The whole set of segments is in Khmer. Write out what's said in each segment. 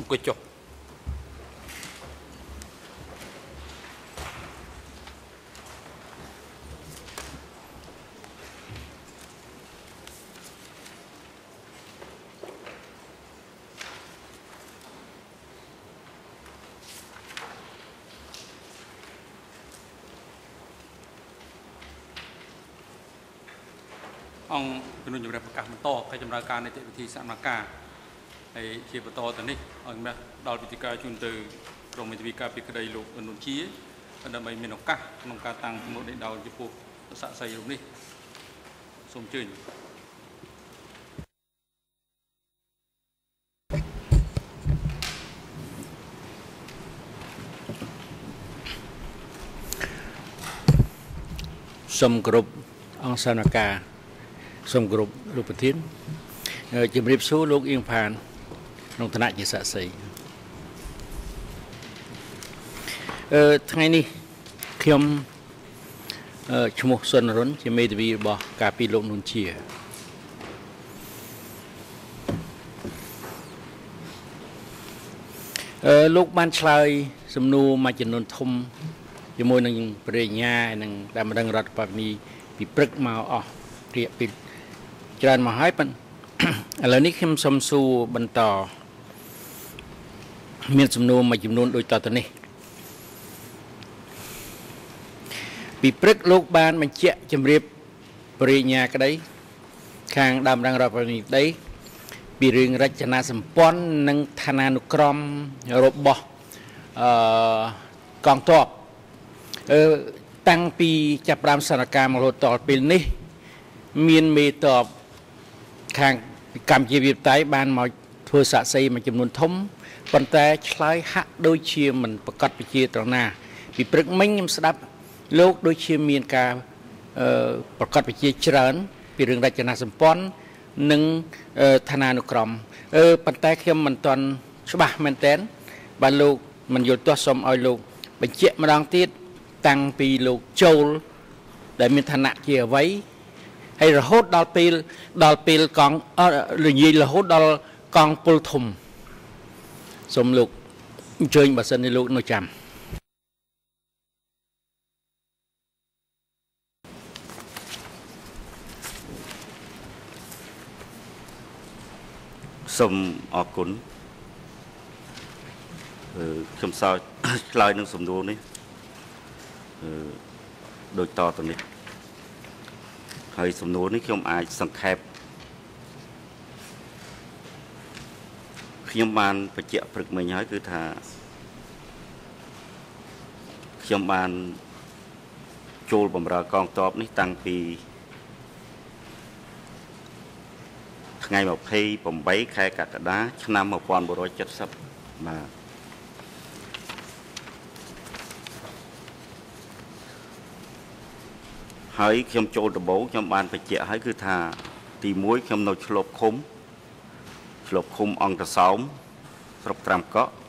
អង្គុយចុះអង្គជំនុំជម្រះប្រកាសបន្តកិច្ចចម្រើការនីតិវិធីសកម្មការហើយជាបន្តទៅនេះឲ្យម្លេះដល់វិធីការជូនទៅក្រមវិទ្យាការពីក្តីលោកអនុជាដើម្បីមានឱកាសក្នុងការតាំងមុខនេះដល់ចំពោះសាក់សីរូបនេះសូមអញ្ជើញសូមគ្រប់អង្គសកម្មការសូមគ្រប់លោកប្រធានជំរាបសួរលោកអៀងផានក្នុងឋានៈជាសាក្សីថ្ងៃនេះខ្ញុំឈ្មោះសុនរុនជាមេធាវីរបស់ការពីលោកនួនជាលោកបានឆ្លើយសំណួរមួយចំនួនធំជាមួយនឹងប្រញ្ញានិងដែលម្ដងរដ្ឋបាលនីពីព្រឹកមកអស់រយៈពេលច្រើនមកហើយប៉ុន្តែឥឡូវនេះខ្ញុំសូមសួរបន្តមានសំណួរមួយចំនួនដូចតទៅនេះពីព្រឹកលោកបានបញ្ជាក់ជម្រាបបរិញ្ញាក្តីខាងដើមរងរដ្ឋបាលនីក្តីពីរឿងរចនាសម្ព័ន្ធនិងឋានានុក្រមរបស់កងទ័ពតាំងពីចាប់ផ្ដើមសកម្មភាពមករហូតដល់ពេលនេះមានមេតបខាងកម្ពុជាវិទ្យាបានមកធ្វើសាក់សីមួយចំនួនធំប៉ុន្តែឆ្លើយហាក់ដូចជាមិនប្រកាសវិជាត្រង់ណាពីព្រឹកមិញខ្ញុំស្ដាប់លោកដូចជាមានការប្រកាសវិជាច្រើនពីរឿងរចនាសម្ព័ន្ធនិងឋានានុក្រមប៉ុន្តែខ្ញុំមិនទាន់ច្បាស់មែនទែនបាទលោកមិនយល់ទាស់សូមឲ្យលោកបញ្ជាក់ម្ដងទៀតតាំងពីលោកចូលដែលមានឋានៈជាអ្វីហើយរហូតដល់ពេលកងរញរហូតដល់កងពលធំសូមលោកអញ្ជើញបើសិនជាលោកនៅចាំសូមអរគុណខ្ញុំសើចឆ្លើយនឹងសំណួរនេះដូចតទៅនេះហើយសំណួរនេះខ្ញុំអាចសង្ខេបខ្ញុំបានបញ្ជាក់ព្រឹកមិញហើយគឺថាខ្ញុំបានចូលបម្រើកងទ័ពនេះតាំងពីថ្ងៃ28ខែកក្កដាឆ្នាំ1970បាទហើយខ្ញុំចូលដំបូងខ្ញុំបានបញ្ជាក់ហើយគឺថាទី1ខ្ញុំនៅឆ្លប់ឃុំអង្គតសោមស្រុកត្រាំកក់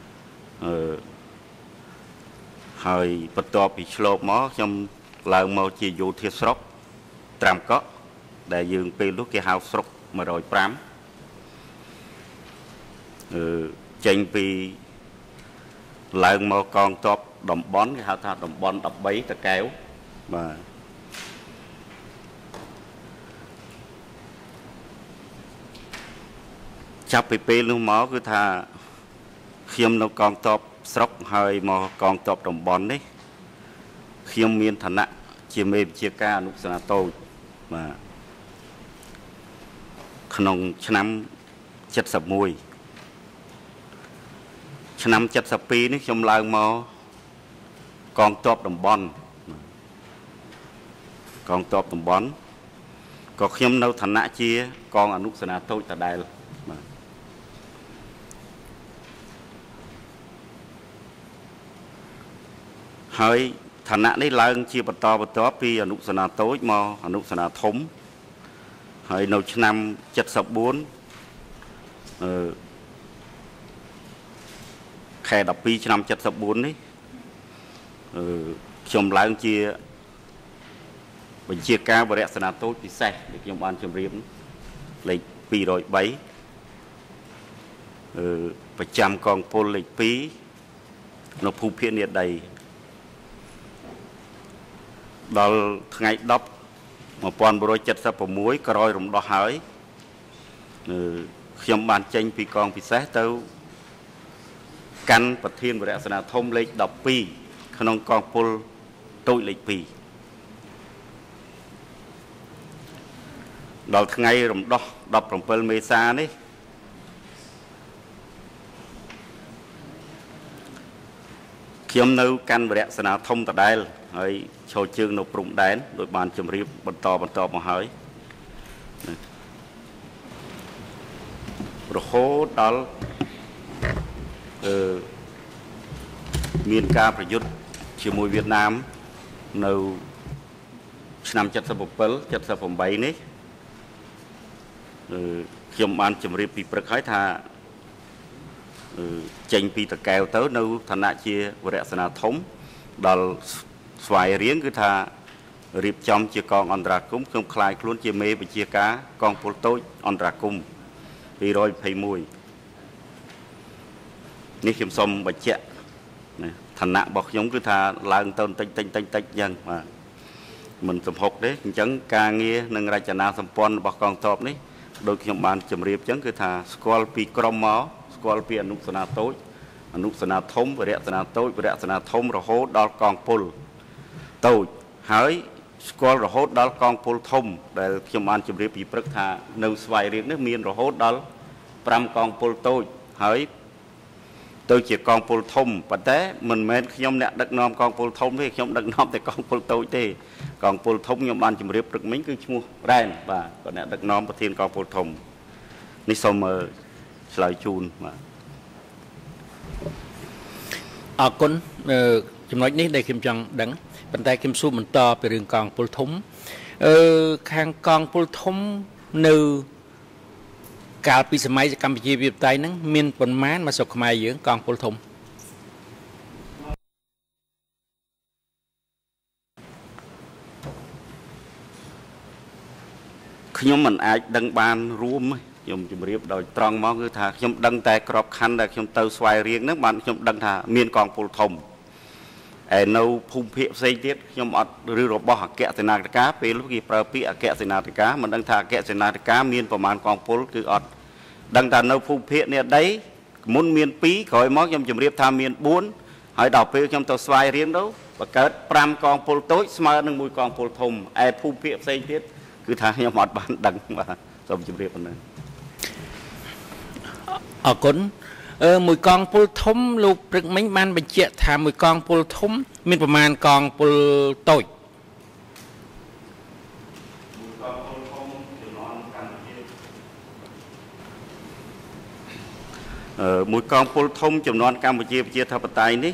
ហើយបន្ទាប់ពីឆ្លប់មកខ្ញុំឡើងមកជាយោធាស្រុកត្រាំកក់ដែលយើងពេលនោះគេហៅស្រុក105ចេញពីឡើងមកកងទ័ពតំបន់គេហៅថាតំបន់13តកែវបាទចាប់ពីពេលនោះមកគឺថាខ្ញុំនៅកងទ័ពស្រុកហើយមកកងទ័ពតំបន់នេះខ្ញុំមានឋានៈជាមេវិជាការអនុសេនាតូចបាទក្នុងឆ្នាំ71ឆ្នាំ72នេះខ្ញុំឡើងមកកងទ័ពតំបន់ក៏ខ្ញុំនៅឋានៈជាកងអនុសេនាតូចដដែលបាទហើយឋានៈនេះឡើងជាបន្តពីអនុសេនាតូចមកអនុសេនាធំហើយនៅឆ្នាំ74ខែ12ឆ្នាំ74នេះខ្ញុំឡើងជាបញ្ជាការវរៈសេនាតូចពិសេសដែលខ្ញុំបានជម្រាបលេខ203 ประจำกองพลเลขปีนภูเพียรเนี่ยใดดอลไงดับมาปอนบริจัดสับปะมวยกระรอยรมดอหายขยมบานเจงปีกองปีแสเต้ากันประเทศบริษัทนาทมเลขดับปีขนมกองพลตุยเลขปีดอลไงรมดอดับรมเปิลเมษานี่ขยมนูกันบริษัทนาทมตะได้ให้โชว์ชื่อนปรุงแดนโดยบานจำรีบบรรทมาหายโรโฮดอลมีการประยุทธ์เชื่อมวยเวียดนามในนำจัดสมุปเปิลจัดสมุปใบนี้เขียมบานจำรีบปีประคายธาเจงปีตะแก้วเต้าในฐานะเชียบริษัทนาทมดอลสวายเรียงคือท่ารีบจอมเชียกองอันตราคุ้มเครื่องคลายคล้วนเชียเมไปเชียกากองโปลโต้อันตราคุ้มปีร้อยไพมวยนี่เข็มสมบัจเจฐานะบอกยงคือท่าลางต้นติงยังมามันสมหกเด้จังกาเงี้ยหนึ่งรายนาสัมปอนบอกกองตอบนี่โดยเข็มบานจำเรียบจังคือท่าสกอลปีกรมหมอสกอลปีอนุสนาโต้อนุสนาทมบริษัทนาโต้บริษัทนาทมระโหดอลกองพลโต้หายสกอลระโหดอลกองพลทมแต่เขียนมันจำเรียบปีปรึกษาในสวายเรียกนี่มีระโหดอลปรำกองพลโต้หายโต้เจียกองพลทมปัจจัยมันแม้ขยมเนี่ยดักนอมกองพลทมที่ขยมดักนอมแต่กองพลโต้ที่กองพลทมยมมันจำเรียบปรึกมิ้งคือชั่วแรงว่าก็เนี่ยดักนอมประเทศกองพลทมนี่สมสลายจูนมาคนจำนวนนี้ได้คิมจังดังปัจจัยคิมสู้มันต่อไปเรื่องกองพลทมข้างกองพลทมในการปีสมัยกัมพูชีวิบไตนั้นมีผลม้านมาสกมาเยอะกองพลทมขยมมันอาจดังบานรู้ไหมยมจุ่มเรียบโดยตรองมองคือท่าขยมดังแต่กรอบคันแต่ขยมเตาสวายเรียงนั้นมันขยมดังท่ามีนกองพลทมในภูมิเพียบเสียดขยมอัดหรือรบหักแกะเสนาติกาเป็นลูกกีประปีแกะเสนาติกามันดังท่าแกะเสนาติกามีนประมาณกองพลคืออัดดังแต่ในภูมิเพียเนี่ยได้มุนมีนปีคอยมองยมจุ่มเรียบท่ามีนบุญหายดอกเปรี้ยวขยมเตาสวายเรียงแล้วประกาศปรำกองพลโต้สมาร์หนึ่งมวยกองพลทมภูมิเพียบเสียดคือท่าขยมอัดบานดังมาสมจุ่มเรียบมันนั้นคนมวยกองพลทมลูกปรึกมิ้งมันเป็นเจ้าถามมวยกองพลทมมีประมาณกองพลโต้มวยกองพลทมจำนวนกัมพูชีประชาธิปไตยนี่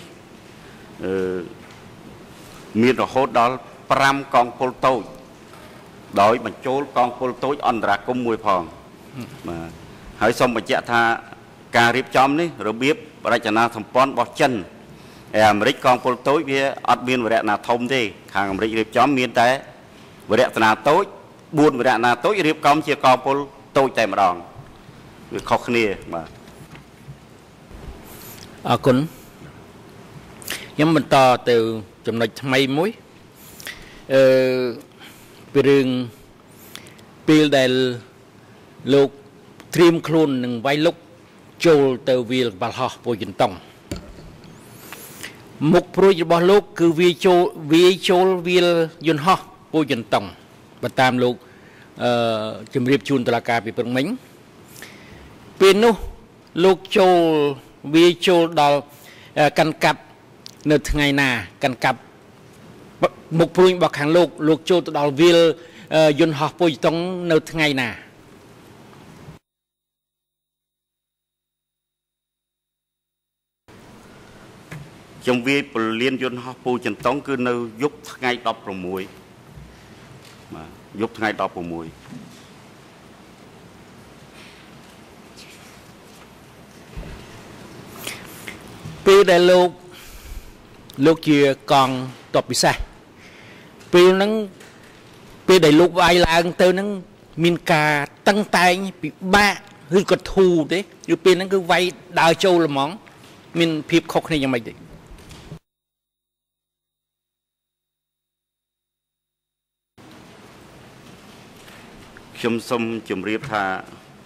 มีระโหดดอลปรำกองพลโต้โดยบรรจุกองพลโต้อันตรากุมมวยพองมาให้สมบัติท่าการรีบจอมนี่ระเบียบรายนาสัมปอนบอจันอเมริกกองพลโต้วิอัดเมียนบริษัทนาทมที่ทางอเมริกรีบจอมเมียนแต่บริษัทนาโต้บุญบริษัทนาโต้รีบกองเชียร์กองพลโต้ใจมาดองข้อขณีมาคนยังมันต่อtừจำนวนทำไมมุ้ยเป็นเรื่องปีเดลลูกทรีมครูนหนึ่งไว้ลุกโจลเตอร์วิลบาลฮอปูจินตงมุกปรุยบอลูกคือวีโจลวิลยุนฮอปูจินตงมาตามลูกจำเรียบจูนตลาดการปีเปิงมิ้งเป็นนู้ลูกโจลวีโจลดอลกันกับเนื้อไงนากันกับมุกปรุยบอกขังลูกโจลดอลวิลยุนฮอปูจินตงเนื้อไงนาจงวีปเลียนยนต์ปูจันต้องคือในยุคไงดอกประมวยยุคไงดอกประมวยปีได้ลูกเจียกองตบปีใส่ปีนั้นปีได้ลูกวายลางเตอนั้นมีนกาตั้งใจปีบ้าคือกระทูเด้อยู่เป็นนั้นคือไว้ดาวโจละมองมันพิบคกในยังไม่ได้ชมสมจุ่มเรียบทา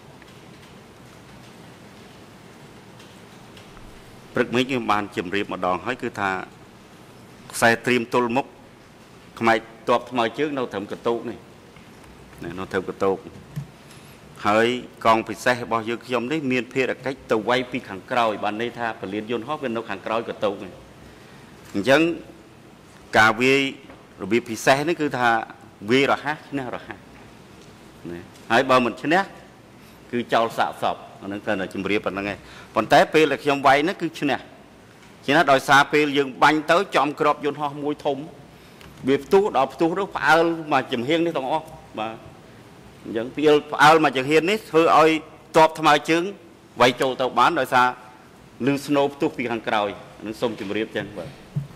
ปรึกไม่ยังบานจุ่มเรียบมาดองให้คือทาใส่เตรียมตุลมุกทำไมตัวทำไมtrướcเราทำกระตุกนี่เราทำกระตุกเฮ้ยกองผิดเสบอกยังยมได้เมียนเพียรcáchตัวไว้ปีขังเกลาอีบันได้ท่าผลิตยนต์ฮอเป็นนกขังเกลากระตุกนี่ยังกาวีระเบียบผิดเสนี่คือท่าวีหรอฮะนี่หรอฮะเฮ้ยบางมันชนะคือเจ้าสาวสอบนั่นก็làจุ่มเรียบเป็นยังไงผลแต่เปลือกยมไว้นั่นคือชนะฉะนั้นโดยซาเปลืยังบังเต๋อจอมกรอบยนต์ฮอมวยทมเบียบตู้ดอกตู้ด้วยฟ้ามาจุ่มเฮียงนี่ต้องออกมาอย่างพี่เอามาจากเฮียนนี่คือเอาตอบทำไมจึงไว้โจตบ้านโดยซาลืมสโนว์ตู้ปีขังเกลานั่นส้มจุ่มเรียบจังแบบ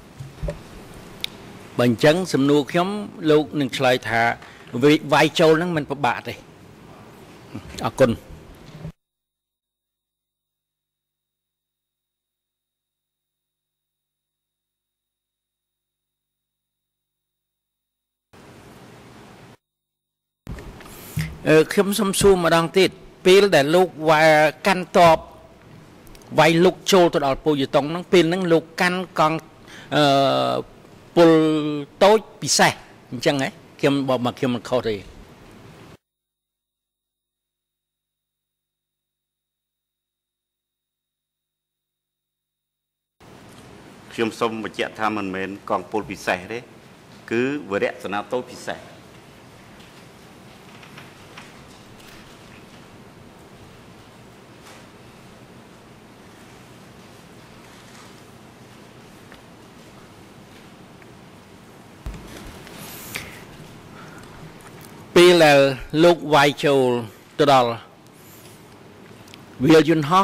บัญจังสำนูขยมลูกหนึ่งชายถาไว้โจนั่งมันประบาดเลยอากุลขยมสมซูมาดังติดปีลแต่ลูกไว้กันตอบไว้ลูกโจตลอดปูอยู่ตรงนั้นปีลนั่งลูกกันกองปูโต๊ะปีใส่จังไงเขียมบอกมาเขียมมันเข้าเลยเขียมส้มมาเจ้าทำมันเหมือนกองปูปีใส่เด้คือเวรสนาโต๊ะปีใส่ปีแล้วลูกไวโจตัวดอลวิลยุนฮอ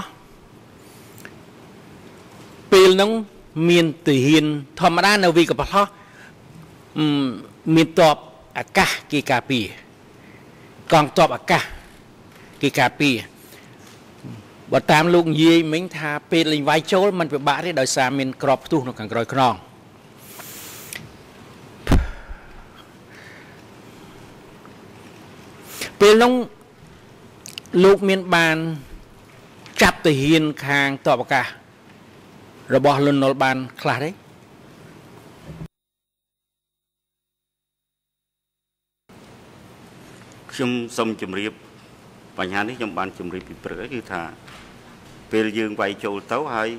ปีน้องมีนตีหินธรรมดาในวีกับพะมีตอบอากากีกาปีกองตอบอากากีกาปีว่าตามลูกยีมิงทาปีลิงไวโจมันเป็นบ้าที่โดยสามีนกรอบตู้นกังกรอยครองเป็นน้องลูกเมียนบานจับตะเฮียนคางตอบการะบอบลุนนอลบานคลาได้ชมสมจุ่มเรียบปัญหานี้จำบานจุ่มเรียบปีเปรย์คือท่าเป็นยืงไวโจเต้าให้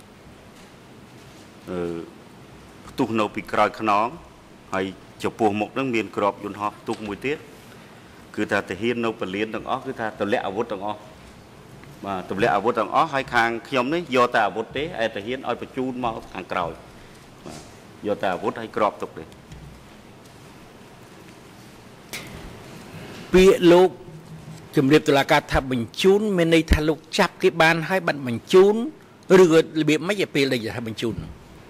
ตุกโนปีกรอยขนองให้จะปูหมกนั่งเมียนกรอบยุนหอกตุกมวยเตี้ยคือถ้าแต่เฮียนเราไปเรียนต่างอ้อคือถ้าตัวเลี้ยอาวุธต่างอ้อมาตัวเลี้ยอาวุธต่างอ้อให้คางขยมนี่โยแต่อาวุธเต้ไอ้แต่เฮียนเอาไปจูนมาทางกรอยโยแต่อาวุธให้กรอบตกเลยปีลูกจุ่มเรียบตุลาการทับบรรจุนเมในทะลุจับที่บ้านให้บรรจุนหรือระเบียบไม่จะปีเลยจะทำบรรจุน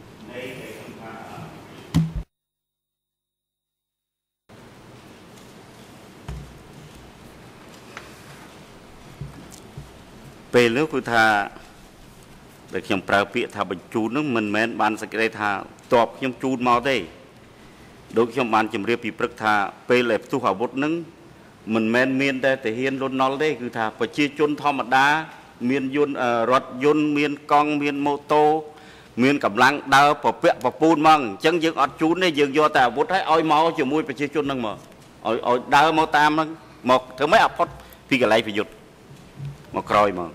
เป็นเรื่องคือท่าแต่ขยมปลาเปียท่าบรรจุนึงมันแม้นบานสกัดท่าตอบขยมจูนมาได้โดยขยมบานจุ่มเรียบปีปรึกท่าเป็นเลยตู้อาวุธนึงมันแมนเมียนแต่เฮียนรถนอลได้คือถ้าประชีจนธรรมดาเมียนยนรถยนต์เมียนกองเมียนโมโตเมียนกับลังดาวปะเปะปะปูนมั่งจังยังอัดจูนได้ยังโยแต่บุตรให้อ้อยเมาจะมวยประชีจนนั่งมาอ้อยดาวมาตามนั่งหมกเธอไม่อับพอดพี่กับไรพี่หยุดมากรอยมา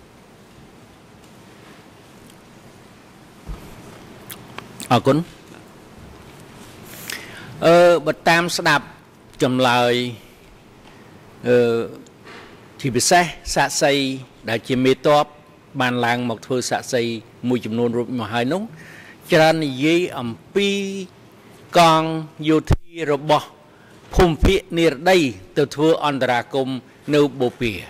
คุณบัดตามสดับจำเลยที่เป็นสะใสได้จิมเมตอบบานลางหมกเธอสะใสมวยจำนวนรูปมาให้น้องจรานิยอัมปีกองโยธีระบบภูมิพินิรได้ตัวเธออันตรากรมเนื้อโบเปีย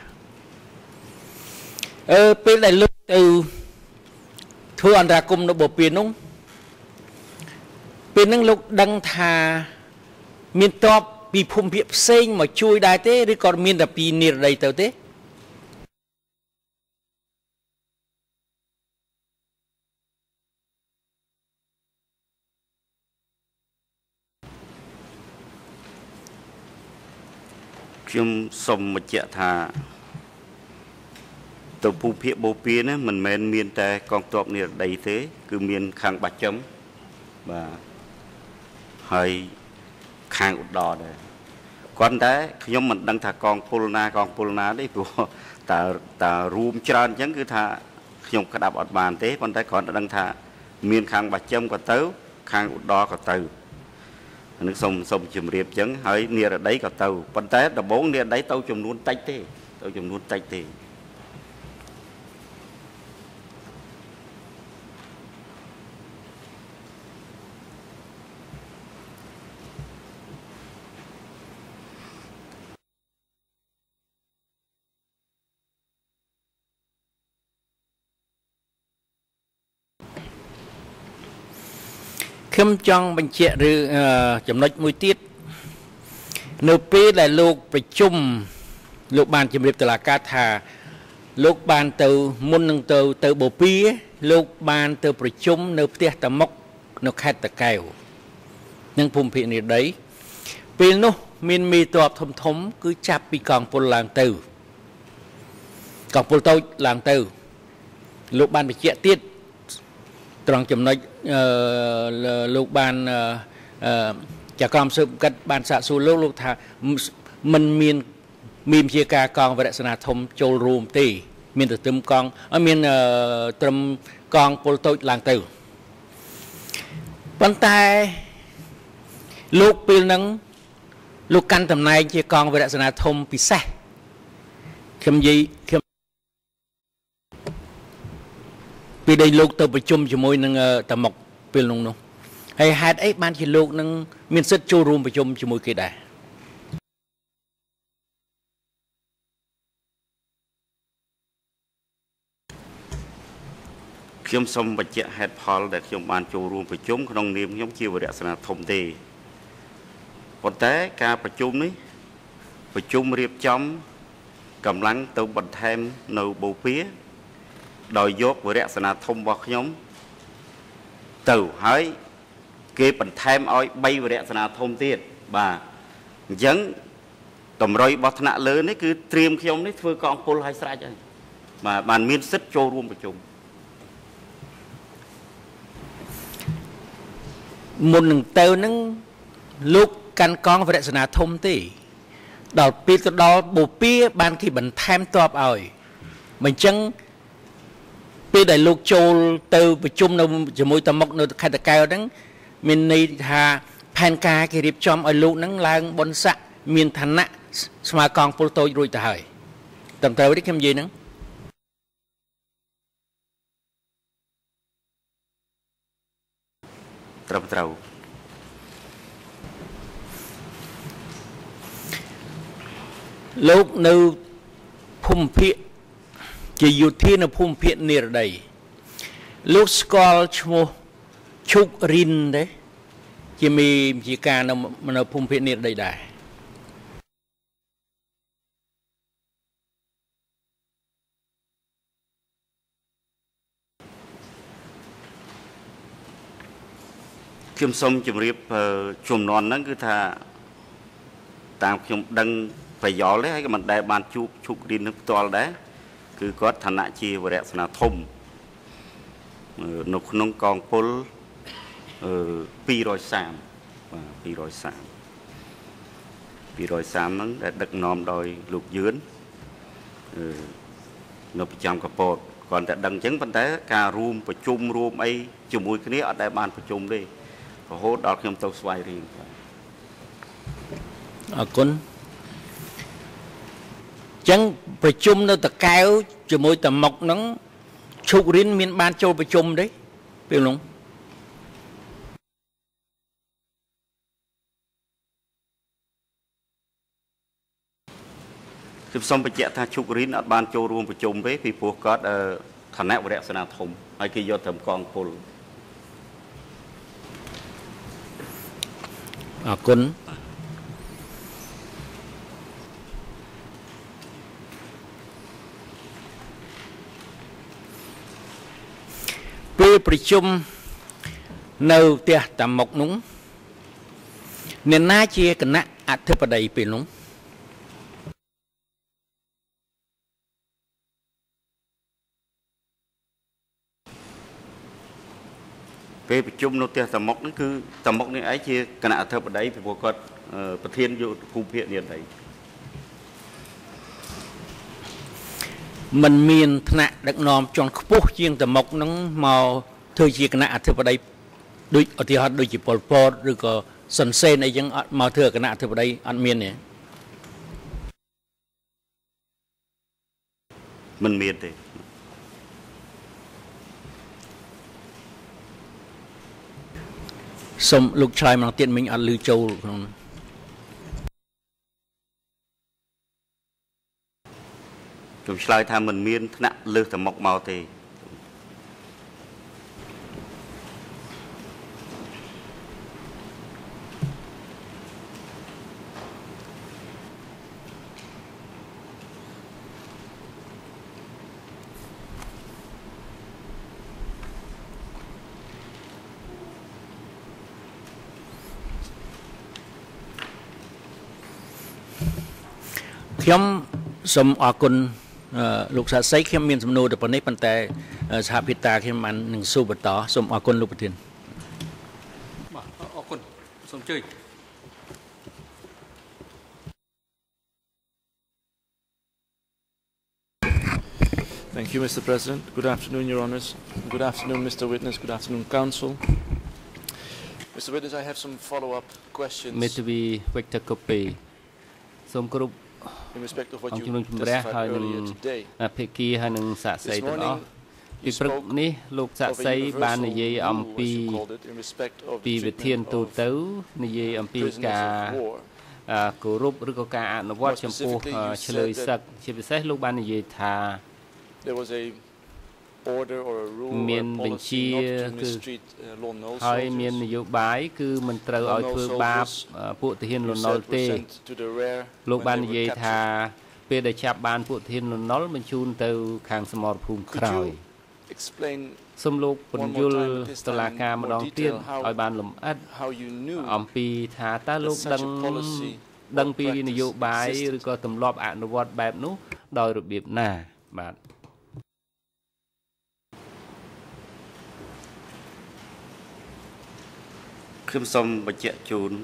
เป็นได้ลึกตัวเธออันตรากรมเนื้อโบเปียน้องเป็นนั่งลุกดังทามีตอบปีภูมิเพียบเซ็งมาช่วยได้เต้หรือก่อนมีแต่ปีนิรได้เต่าเต้ខ្ញុំសូមបញ្ជាក់ថាទៅភូមិភាគបូព៌ានេះមិនមែនមានតែកងទ័ពនិរដីទេគឺមានខាងបាច់ចំបាទហើយខាងឧត្តរដែរគាត់តែខ្ញុំមិនដឹងថាកងពលណាទេព្រោះតារួមច្រើនអញ្ចឹងគឺថាខ្ញុំក្តាប់អត់បានទេប៉ុន្តែគ្រាន់តែដឹងថាមានខាងបាច់ចំក៏ទៅខាងឧត្តរក៏ទៅនឹងសូមជម្រាបអញ្ចឹងហើយនិរដីក៏ទៅប៉ុន្តែដំបូងនិរដីទៅចំនួនតិចទេខ្ញុំចង់បញ្ជាក់ឬចំណុចមួយទៀតនៅពេលដែលលោកប្រជុំលោកបានជម្រាបតុលាការថាលោកបានទៅមុននឹងទៅបូព៌ាលោកបានទៅប្រជុំនៅផ្ទះតាមុកនៅខេត្តតាកែវនិងភូមិភាគនិរដីពេលនោះមានមេទ័ពធំគឺចាប់ពីកងពលឡើងទៅកងពលតូចឡើងទៅលោកបានបញ្ជាក់ទៀតត្រង់ចំណុចលោកបានចាក្រមស៊ើបកាត់បានសាកសួរលោកថាมันមានជាការកងវរៈសេនាធំចូលរួមទេមានតែត្រឹមកងមានត្រឹមកងពលតូចឡើងទៅប៉ុន្តែលោកពេលហ្នឹងលោកកាន់តំណែងជាកងវរៈសេនាធំពិសេសខ្ញុំពីដែលលោកទៅប្រជុំជាមួយនឹងតាមុកពេលនោះហើយហេតុអីបានជាលោកនឹងមានសិទ្ធិចូលរួមប្រជុំជាមួយគេដែរខ្ញុំសូមបញ្ជាក់ហេតុផលដែលខ្ញុំបានចូលរួមប្រជុំក្នុងនាមខ្ញុំជាវរៈសេនាធំទេប៉ុន្តែការប្រជុំនេះប្រជុំរៀបចំកម្លាំងទៅបន្ថែមនៅបូព៌ាដោយយកវរៈសេនាធំរបស់ខ្ញុំទៅហើយគេបន្ថែមឲ្យ3វរៈសេនាធំទៀតបាទអញ្ចឹងតម្រុយរបស់ថ្នាក់លើនេះគឺត្រៀមខ្ញុំនេះធ្វើកងពលឲ្យស្រេចហើយបាទបានមានសិទ្ធិចូលរួមប្រជុំមុននឹងទៅនឹងលោកកាន់កងវរៈសេនាធំទេដល់ពេលទៅដល់បូព៌ាបានគេបន្ថែមទ័ពឲ្យមិនអញ្ចឹងពេលដែលលោកចូលទៅប្រជុំនៅជាមួយតាមុកនៅខេត្តតាកែវហ្នឹងមានន័យថាផែនការគេរៀបចំឲ្យលោកហ្នឹងឡើងបុណ្យស័ក្តិមានឋានៈស្មើកងពលតូចរួចទៅហើយត្រឹមត្រូវទេខ្ញុំនិយាយហ្នឹងត្រឹមត្រូវលោកនៅភូមិភាគជាយោធានៅភូមិភាគនិរដីលោកស្គាល់ឈ្មោះឈុករិនទេជាមេជាការនៅភូមិភាគនិរដីដែរខ្ញុំសូមជម្រាបជំនាន់ហ្នឹងគឺថាតាមខ្ញុំដឹងប្រយោលទេហើយក៏មិនដែលបានជួបឈុករិននឹងផ្ទាល់ដែរគឺគាត់ឋានៈជាវរៈសេនាធំនៅក្នុងកងពល230បាទ230ហ្នឹងដែលដឹកនាំដោយលោកយឿននៅប្រចាំកពតគាត់តែដឹងអញ្ចឹងប៉ុន្តែការរួមប្រជុំរួមអីជាមួយគ្នាអត់ដែលបានប្រជុំទេរហូតដល់ខ្ញុំទៅស្វែងរៀនអរគុណចឹងប្រជុំនៅតកែវជាមួយតាមុកហ្នឹងឈុករិនមានបានចូលប្រជុំទេពេលនោះខ្ញុំសូមបញ្ជាក់ថាឈុករិនអត់បានចូលរួមប្រជុំទេពីព្រោះគាត់ឋានៈវរៈសេនាធំហើយគេយកត្រឹមកងពលអរគុណពេលប្រជុំនៅផ្ទះតាមុកនោះអ្នកណាជាគណៈអធិបតីពេលនោះពេលប្រជុំនៅផ្ទះតមុកហ្នឹងគឺតមុកនេះឯងជាគណៈអធិបតីពីព្រោះគាត់ប្រធានយុទ្ធភូមិភាគនេះដែរมันមានថ្នាក់ដឹកនាំជាន់ខ្ពស់ជាងតមុកហ្នឹងមកធ្វើជាគណៈអធិបតីដូចឧទាហរណ៍ដូចជាប៉ុលពតឬក៏សុនសេនអីចឹងអត់មកធ្វើគណៈអធិបតីអត់មានទេមិនមានទេសូមលោកឆ្លើយម្ដងទៀតមិញអត់ឮចូលក្នុងខ្ញុំឆ្លើយថាមិនមានថ្នាក់លើសតមុកមកទេខ្ញុំសូមអរគុណលោកសាស្ត្រីខ្ញុំមានសំណួរទៅប៉ុណ្នេះប៉ុន្តែសហភិតាខ្ញុំបាននឹងសួរបន្តសូមអរគុណលោកប្រធានបាទអរគុណសូមជឿ Thank you, Mr. President. Good afternoon, Your Honours. Good afternoon, Mr. Witness. Good afternoon, Council. Mr. Witness, I have some follow-up questions. Maybe Victor Copy. Some group in respect of what you testified earlier today. This morning, you spoke of a universal rule, as you called it, in respect of the treatment of prisoners of war. គោរពឬក៏ការអនុវត្តចំពោះឆ្លើយសឹកជាពិសេសលោកបាននិយាយថា There was a order or a rule or a policy not to mistreat Lon Nol ហើយមាននយោបាយគឺមិនត្រូវឲ្យធ្វើបាបពួកទាហានលន់នល់ទេលោកបាននិយាយថាពេលដែលចាប់បានពួកទាហានលន់នល់បញ្ជូនទៅខាងសមរភូមិក្រោយសូមលោកពន្យល់តុលាការម្ដងទៀតឲ្យបានលម្អិតអំពីថាតើលោកដឹងពីនយោបាយឬក៏ទម្លាប់អនុវត្តបែបនោះដោយរបៀបណាបាទខ្ញុំសូមបញ្ជាក់ជូន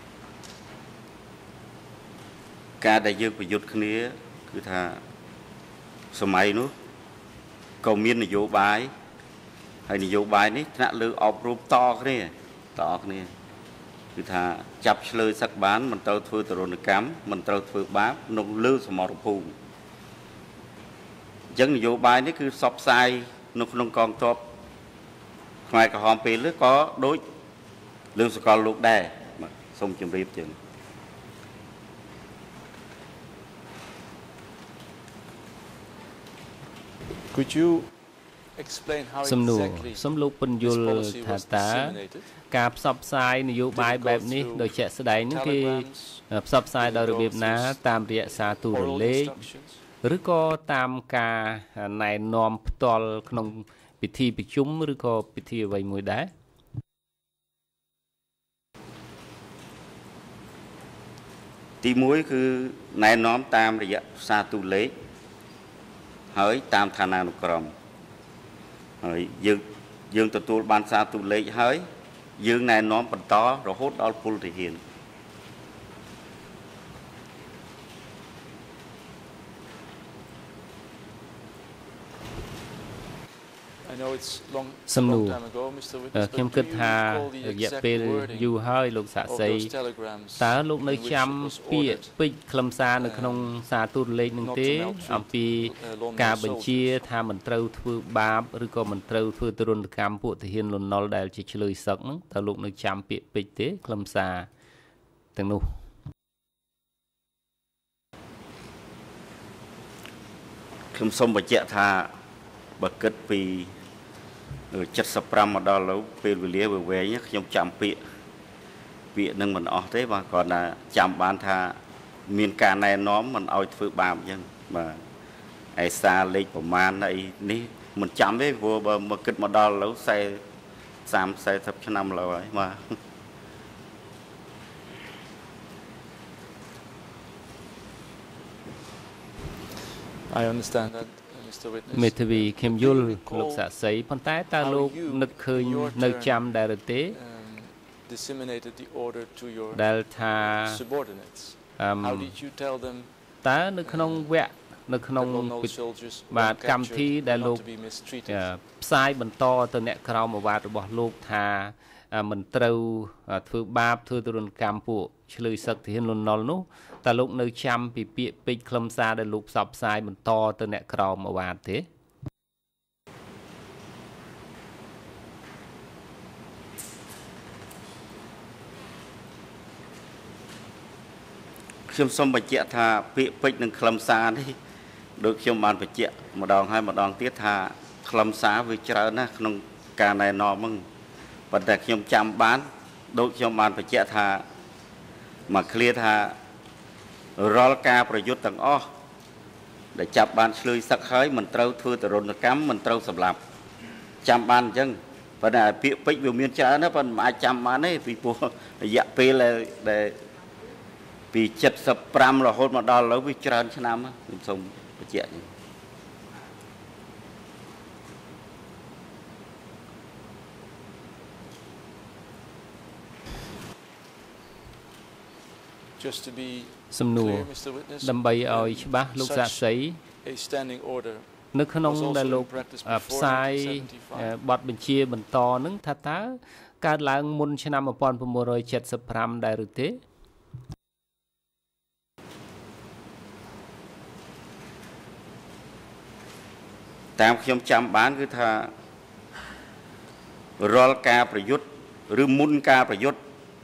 ការដែលយើងប្រយុទ្ធគ្នាគឺថាសម័យនោះក៏មាននយោបាយហើយនយោបាយនេះថ្នាក់លើអប់រំតគ្នាគឺថាចាប់ឆ្លើយសឹកបានមិនត្រូវធ្វើទរណកម្មមិនត្រូវធ្វើបាបនៅលើសមរភូមិអញ្ចឹងនយោបាយនេះគឺផ្សព្វផ្សាយនៅក្នុងកងទ័ពខ្មែរក្រហមពេលនេះក៏ដូចលើសកលលោកដែរសូមជម្រាបជូន Could you explain how exactly សូមលោកពន្យល់ថាតើការផ្សព្វផ្សាយនយោបាយបែបនេះដោយជាក់ស្ដែងនេះគេផ្សព្វផ្សាយដោយរបៀបណាតាមរយៈសារទូរលេខឬក៏តាមការណែនាំផ្ទាល់ក្នុងពិធីប្រជុំឬក៏ពិធីអ្វីមួយដែរទី1គឺណែនាំតាមរយៈសារទូរលេខហើយតាមឋានានុក្រមហើយយើងទទួលបានសារទូរលេខហើយយើងណែនាំបន្តរហូតដល់ពលទាហានសំណួរខ្ញុំគិតថារយៈពេលយូរហើយលោកសាក់សីតើលោកនៅចាំពាក្យពេចន៍ខ្លឹមសារនៅក្នុងសារទូរលេខនឹងទេអំពីការបញ្ជាថាមិនត្រូវធ្វើបាបឬក៏មិនត្រូវធ្វើទរណកម្មពួកទាហានលន់នល់ដែលជាឆ្លើយសឹកហ្នឹងតើលោកនៅចាំពាក្យពេចន៍ទេខ្លឹមសារទាំងនោះខ្ញុំសូមបញ្ជាក់ថាបើគិតពី75មកដល់ឥឡូវពេលវេលាវែងខ្ញុំចាំពាក្យនឹងមិនអស់ទេបាទគាត់ថាចាំបានថាមានការណែនាំមិនឲ្យធ្វើបាបអញ្ចឹងបាទឯសារលេខប្រមាណអីនេះមិនចាំទេព្រោះបើមកគិតមកដល់ឥឡូវ30-40ឆ្នាំឥឡូវហើយបាទ I understand that មេធាវីខេមយុលលោកសាក់សីប៉ុន្តែតើលោកនឹកឃើញនៅចាំដែរឬទេដែលថាតើនៅក្នុងវគ្គនៅក្នុងបាទកម្មវិធីដែលលោកផ្សាយបន្តទៅអ្នកក្រមអាវ៉ាតរបស់លោកថាមិនត្រូវធ្វើបាបធ្វើទរណកម្មពួកឆ្លើយសឹកទាហានលន់នល់នោះតើលោកនៅចាំពីពាក្យពេចន៍ខ្លឹមសារដែលលោកផ្សព្វផ្សាយបន្តទៅអ្នកក្រមអាវ៉ាតទេខ្ញុំសូមបញ្ជាក់ថាពាក្យពេចន៍និងខ្លឹមសារនេះដូចខ្ញុំបានបញ្ជាក់ម្ដងហើយម្ដងទៀតថាខ្លឹមសារវាច្រើនណាស់ក្នុងការណែនាំហ្នឹងប៉ុន្តែខ្ញុំចាំបានដូចខ្ញុំបានបញ្ជាក់ថាមកឃ្លាថារាល់ការប្រយុទ្ធទាំងអស់ដែលចាប់បានឆ្លើយសឹកហើយមិនត្រូវធ្វើទរណកម្មមិនត្រូវសម្លាប់ចាំបានអញ្ចឹងប៉ុន្តែពាក្យពេចន៍វាមានច្រើនណាស់ប៉ុន្តែមិនអាចចាំបានទេពីព្រោះរយៈពេលដែលពី75រហូតមកដល់ឥឡូវវាច្រើនឆ្នាំខ្ញុំសូមបញ្ជាក់នេះសំណួរដើម្បីឲ្យច្បាស់លោកសាក់សីនៅក្នុងដែលលោកផ្សាយបទបញ្ជាបន្តនឹងថាតើកើតឡើងមុនឆ្នាំ1975ដែរឬទេតាមខ្ញុំចាំបានគឺថារាល់ការប្រយុទ្ធឬមុនការប្រយុទ្ធ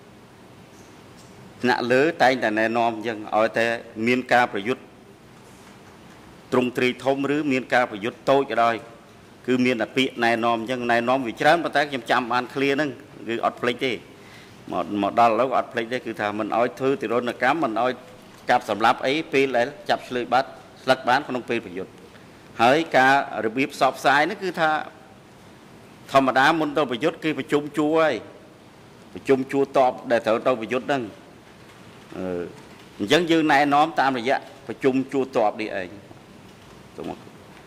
ថ្នាក់លើតែងតែណែនាំអញ្ចឹងឲ្យតែមានការប្រយុទ្ធទ្រង់ទ្រីធំឬមានការប្រយុទ្ធតូចក៏ដោយគឺមានតែពាក្យណែនាំអញ្ចឹងណែនាំវាច្រើនប៉ុន្តែខ្ញុំចាំបានឃ្លាហ្នឹងគឺអត់ភ្លេចទេមកដល់ឥឡូវអត់ភ្លេចទេគឺថាមិនឲ្យធ្វើទរណកម្មមិនឲ្យកាប់សម្លាប់អីពេលដែលចាប់ឆ្លើយបាត់ស្លឹកបានក្នុងពេលប្រយុទ្ធហើយការរបៀបផ្សព្វផ្សាយនេះគឺថាធម្មតាមុនទៅប្រយុទ្ធគេប្រជុំជួរហើយប្រជុំជួរតបដែលត្រូវទៅប្រយុទ្ធហ្នឹងអញ្ចឹងយើងណែនាំតាមរយៈប្រជុំជួរតបនេះឯងទៅមក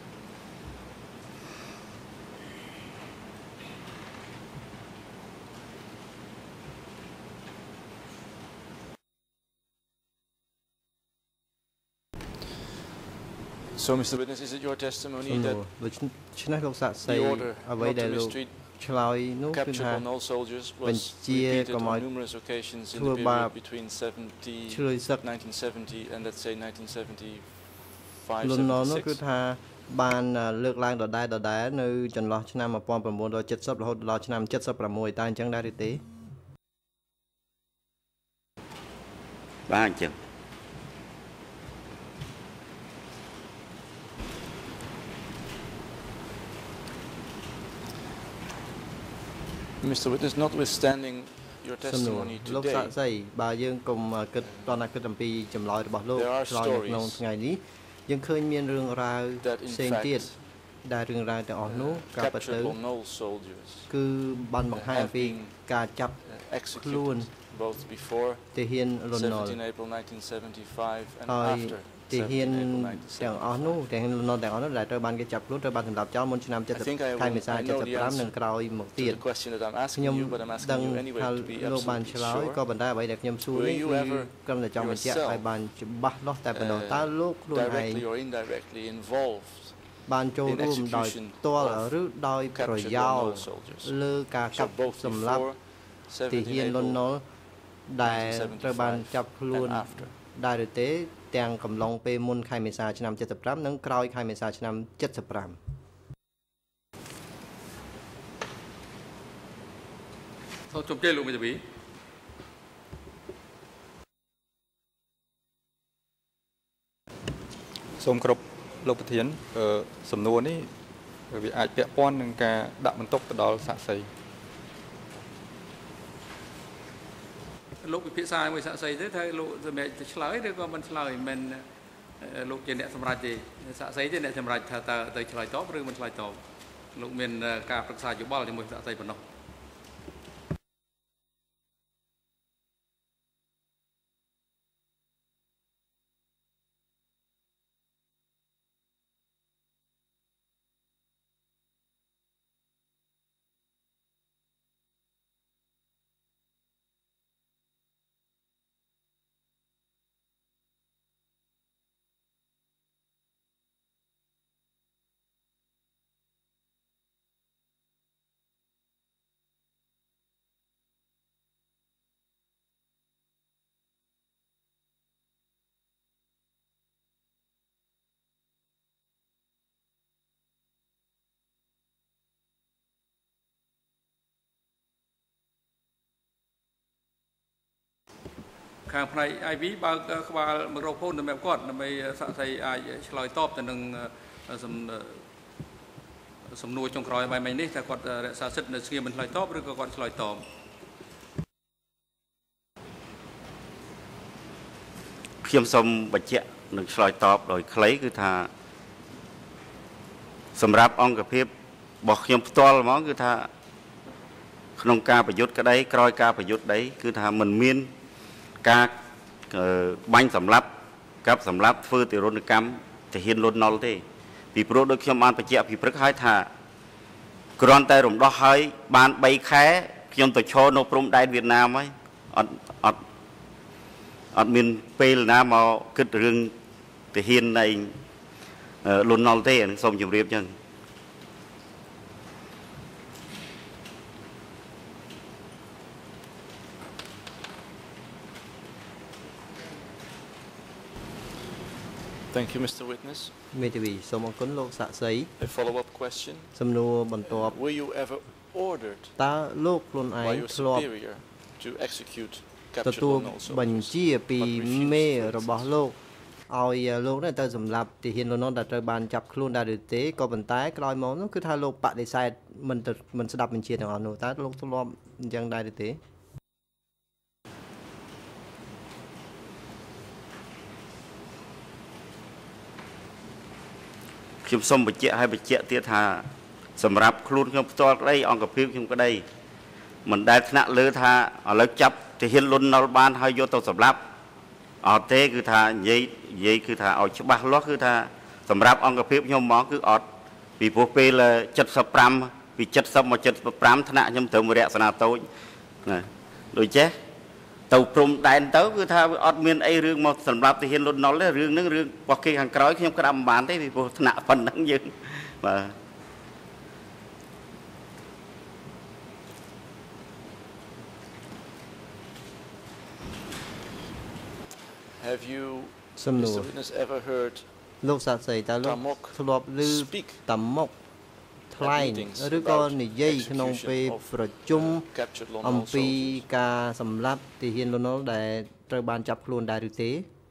So, Mr. Witness, is it your testimony that the order not to mistreat captured soldiers was repeated on numerous occasions in the period between 1970 and let's say 1975, 76? បានលើកឡើងដដែលនៅចន្លោះឆ្នាំ1970រហូតដល់ឆ្នាំ76តើអញ្ចឹងដែរឬទេបាទអញ្ចឹង Mr. Witness, notwithstanding your testimony today, លោកសាក់សីបើយើងកុំគិតតណាគិតអំពីចម្លើយរបស់លោកឆ្លើយនៅក្នុងថ្ងៃនេះយើងឃើញមានរឿងរ៉ាវផ្សេងទៀតដែលរឿងរ៉ាវទាំងអស់នោះការពិតទៅគឺបានបង្ហាញអំពីការចាប់ខ្លួនទាហានលន់នល់ហើយទាហានទាំងអស់នោះទាហានលន់នល់ទាំងអស់នោះដែលត្រូវបានគេចាប់ខ្លួនត្រូវបានសម្លាប់ចោលមុនឆ្នាំ70ខែមេសា75និងក្រោយមកទៀតខ្ញុំដឹងថាលោកបានឆ្លើយក៏ប៉ុន្តែអ្វីដែលខ្ញុំសួរនេះគឺគ្រាន់តែចង់បញ្ជាក់ឲ្យបានច្បាស់លាស់តែប៉ុណ្ណោះតើលោកខ្លួនឯងបានចូលរួមដោយផ្ទាល់ឬដោយប្រយោលលើការកាប់សម្លាប់ទាហានលន់នល់ដែលត្រូវបានចាប់ខ្លួនដែរឬទេទាំងកំឡុងពេលមុនខែមេសាឆ្នាំ75និងក្រោយខែមេសាឆ្នាំ75 សូមជម្រាបលោកមេធាវីសូមគ្រប់លោកប្រធានសំណួរនេះវាអាចពាក់ព័ន្ធនឹងការដាក់បន្ទុកទៅដល់សាក្សីលោកពិភាក្សាជាមួយសាក្សីទេថាលោកសម្រាប់ឆ្លើយឬក៏មិនឆ្លើយមិនលោកជាអ្នកសម្រេចទេសាក្សីទេអ្នកសម្រេចថាតើទៅឆ្លើយតបឬមិនឆ្លើយតបលោកមានការប្រឹក្សាយោបល់ជាមួយសាក្សីប៉ុណ្ណោះខាងផ្នែក IV បើកក្បាលមីក្រូហ្វូនសម្រាប់គាត់ដើម្បីសាក់សីអាចឆ្លើយតបទៅនឹងសំណួរចុងក្រោយបែបនេះថាគាត់រក្សាសិទ្ធិនៅស្ងៀមមិនឆ្លើយតបឬក៏គាត់ឆ្លើយតបខ្ញុំសូមបញ្ជាក់នឹងឆ្លើយតបដោយខ្លីគឺថាសម្រាប់អង្គភាពរបស់ខ្ញុំផ្ទាល់ហ្មងគឺថាក្នុងការប្រយុទ្ធក្តីក្រោយការប្រយុទ្ធក្តីគឺថាมันមានការបាញ់សម្លាប់កាប់សម្លាប់ធ្វើទារុណកម្មទាហានលន់ណុលទេពីព្រោះដូចខ្ញុំបានបញ្ជាក់ពីព្រឹកហើយថាគ្រាន់តែរំដោះហើយបាន3ខែខ្ញុំទៅឈរនៅព្រំដែនវៀតណាមហើយអត់មានពេលណាមកគិតរឿងទាហាននៃលន់ណុលទេសូមជម្រាបចឹង Thank you, Mr. Witness. មេធាវីសូមអរគុណលោកសាក់សី A follow-up question. សំណួរបន្ទាប់ Were you ever ordered តើលោកខ្លួនឯង by your ធ្លាប់ superior to execute ទ captured ទូល Lon Nol បញ្ជា soldiers ពីមេរបស់លោកឲ្យលោកនេះទៅសម្រាប់ទាហានលន់ណុលដែលត្រូវបានចាប់ខ្លួនដែរឬទេក៏ប៉ុន្តែក្រោយមកនោះគឺថាលោកបដិសេធមិនស្ដាប់បញ្ជាទាំងអស់នោះតើលោកធ្លាប់អញ្ចឹងដែរឬទេខ្ញុំសូមបញ្ជាក់ឲ្យបញ្ជាក់ទៀតថាសម្រាប់ខ្លួនខ្ញុំផ្ទាល់ក្តីអង្គភាពខ្ញុំក្តីមិនដែលថ្នាក់លើថាឥឡូវចាប់ទាហានលន់ណុលបានហើយយកទៅសម្លាប់អត់ទេគឺថានិយាយគឺថាឲ្យច្បាស់លាស់គឺថាសម្រាប់អង្គភាពខ្ញុំហ្មងគឺអត់ពីព្រោះពេល75ពី70មក75ថ្នាក់ខ្ញុំត្រូវរក្សាតូចណាដូចចេះទៅព្រំដែនទៅគឺថាវាអត់មានអីរឿងមកសម្រាប់ទាហានលន់ណុលទេរឿងហ្នឹងរឿងរបស់គេខាងក្រោយខ្ញុំក្តាប់មិនបានទេពីព្រោះថ្នាក់ប៉ុណ្ណឹងយើងបាទ Have you, សំណួរ Mr. Witness, ever heard លោកសាក់សីតើលោក Tamok ធ្លាប់ឮ speak តាមុកថ្លែង meetings ឬក៏ about និយាយក្នុងពេល execution of ប្រជុំ captured Lon អំ Nol ពី soldiers? ការសម្លាប់ទាហានលន់ណុលដែលត្រូវបានចាប់ខ្លួនដែរឬទេ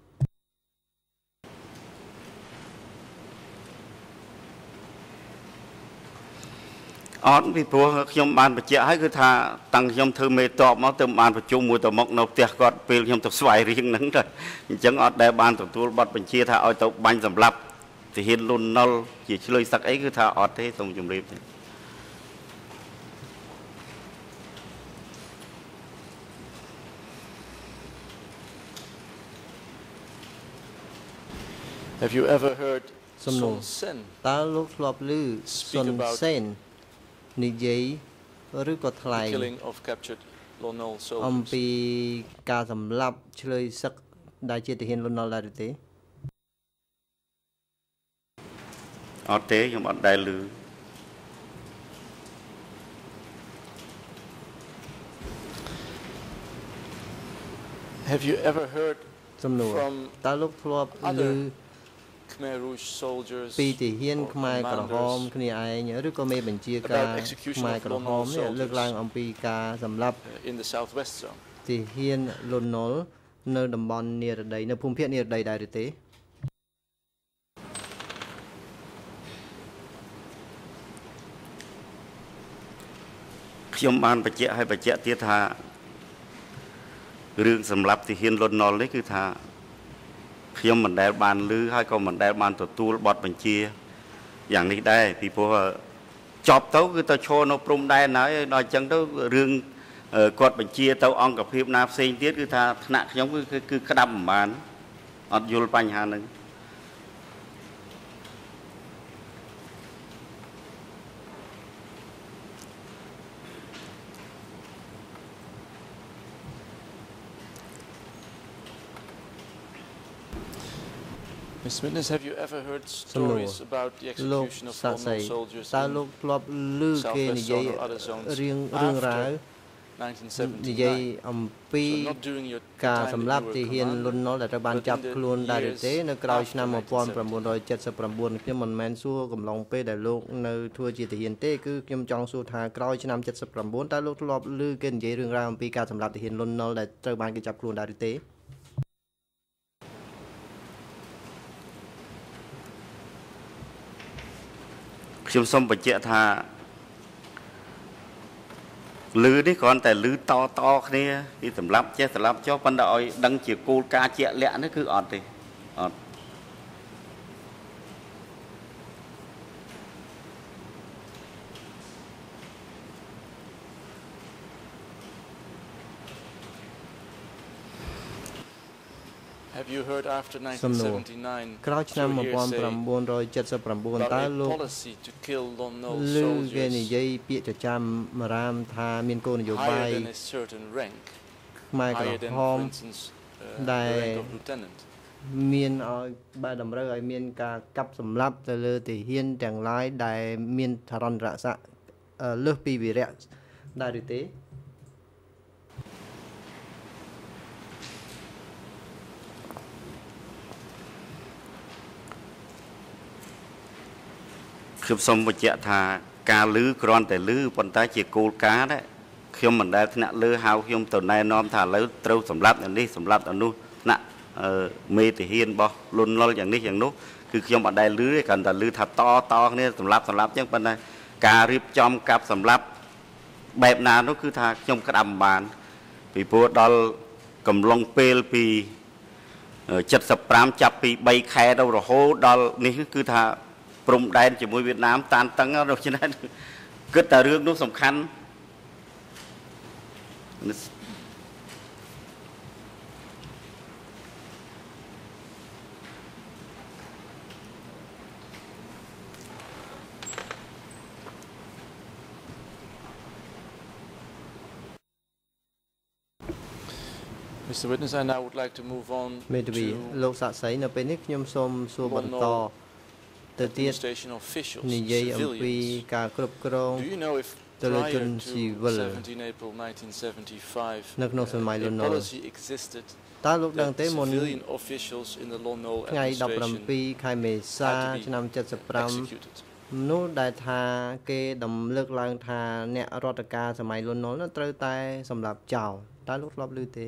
អត់ពីព្រោះខ្ញុំបានបញ្ជាក់ហើយគឺថាតាំងខ្ញុំធ្វើមេតបមកទៅបានប្រជុំមួយទៅមកនៅផ្ទះគាត់ពេលខ្ញុំទៅស្វែងរៀងហ្នឹងទៅអញ្ចឹងអត់ដែលបានទទួលប័ណ្ណបញ្ជាថាឲ្យទៅបាញ់សម្លាប់ទាហានលន់ណុលជាឆ្លើយសឹកអីគឺថាអត់ទេសូមជម្រាបទេ Have you ever heard សំណួរ Son Sen តើលោកធ្លាប់ឮសុនសេននិយាយឬក៏ថ្លែង killing of captured Lon Nol អំ soldiers? ពីការសម្លាប់ឆ្លើយសឹកដែលជាទាហានលន់ណុលដែរឬទេអត់ទេខ្ញុំអត់ដែលឮ Have you ever heard សំណួរ from តើលោកធ្លាប់ឮ other Khmer Rouge soldiers ពីទាហាន or ខ្មែរក្រហម commanders គ្នាឯងឬក៏មេបញ្ជាការ about execution ខ្មែរ of ក្រហ Lon ម Nol នេះលើកឡើង soldiers អំពីការសម្លាប់ in the southwest zone? ទាហានលន់ណុលនៅតំបន់និរដីនៅភូមិភាគនិរដីដែរឬទេខ្ញុំបានបញ្ជាក់ឲ្យបញ្ជាក់ទៀតថារឿងសម្លាប់ទាហានលន់ណុលនេះគឺថាខ្ញុំមិនដែលបានឮហើយក៏មិនដែលបានទទួលបទបញ្ជាយ៉ាងនេះដែរពីព្រោះចប់ទៅគឺទៅឈរនៅព្រំដែនហើយដល់អញ្ចឹងទៅរឿងគាត់បញ្ជាទៅអង្គភាពណាផ្សេងទៀតគឺថាថ្នាក់ខ្ញុំគឺក្តាប់មិនបានអត់យល់បញ្ហាហ្នឹង Ms. Witness, have you ever heard សំណួរ stories about the លោក execution of សាក់ Lon សី Nol soldiers តើ in លោកធ្លាប់ឮគេនិយាយ Southwest zone or other zones រឿងរ៉ាវ និយាយ 1979? អំពី So not during your ការ time សម្ that លា you ប់ were ទាហាន commander, លន់ណុលដែលត្រូវបាន but ចាប់ in the ខ្លួនដែរឬ years ទេនៅក្រោយឆ្នាំ after 1979ខ្ញុំមិនមែនសួរកំឡុងពេលដែលលោកនៅធ្វើជាទាហានទេគឺខ្ញុំចង់សួរថាក្រោយឆ្នាំ79តើលោកធ្លាប់ឮគេនិយាយរឿងរ៉ាវអំពីការសម្លាប់ទាហានលន់ណុលដែលត្រូវបានគេចាប់ខ្លួនដែរឬទេខ្ញុំសូមបញ្ជាក់ថាលឺនេះគ្រាន់តែលឺតគ្នាពីសម្រាប់ចេះសម្រាប់ចុះប៉ុន្តែឲ្យដឹងជាគោលការណ៍ជាក់លាក់នេះគឺអត់ទេអត់ Have you heard after 1979 ក្រោយឆ្នាំ 1979 តើលោកឮគេនិយាយពាក្យចចាមរាមថាមានគោលនយោបាយខ្មែរក្រហមដែលមានឲ្យបែរតម្រូវឲ្យមានការកាប់សម្លាប់ទៅលើទាហានទាំងឡាយដែលមានថរន្តរស័ក្តិលើសពីវីរៈដែរឬទេខ្ញុំសូមបញ្ជាក់ថាការលឺគ្រាន់តែលឺប៉ុន្តែជាគោលការណ៍ដែរខ្ញុំមិនដែលថ្នាក់លើហៅខ្ញុំទៅណែនាំថាឥឡូវត្រូវសម្រាប់នេះសម្រាប់នោះថ្នាក់មេទាហានរបស់លុនលុលយ៉ាងនេះយ៉ាងនោះគឺខ្ញុំអត់ដែលលឺទេគ្រាន់តែលឺថាតគ្នាសម្រាប់ចឹងប៉ុន្តែការរៀបចំកាប់សម្រាប់បែបណានោះគឺថាខ្ញុំក្តាប់បានពីព្រោះដល់កំឡុងពេលពី 75 ចាប់ពី 3 ខែទៅរហូតដល់នេះគឺថា ព្រំដែនជាមួយវៀតណាមតានតឹងដូច្នេះគិតតែរឿងនោះសំខាន់ Mr. Witness, I now would like to move on to លោកសាក់សីនៅពេលនេះខ្ញុំសូមសួរបន្តទៅទៀតនិយាយអំពីការគ្រប់គ្រងទៅលើជនស៊ីវិលនៅក្នុងសម័យលន់នល់តើលោកដឹងទេមុនថ្ងៃ 17 ខែមេសា ឆ្នាំ 75 នោះដែលថាគេដំលើកឡើងថាអ្នករដ្ឋការសម័យលន់នល់នោះត្រូវតែសម្លាប់ចោលតើលោកធ្លាប់ឮទេ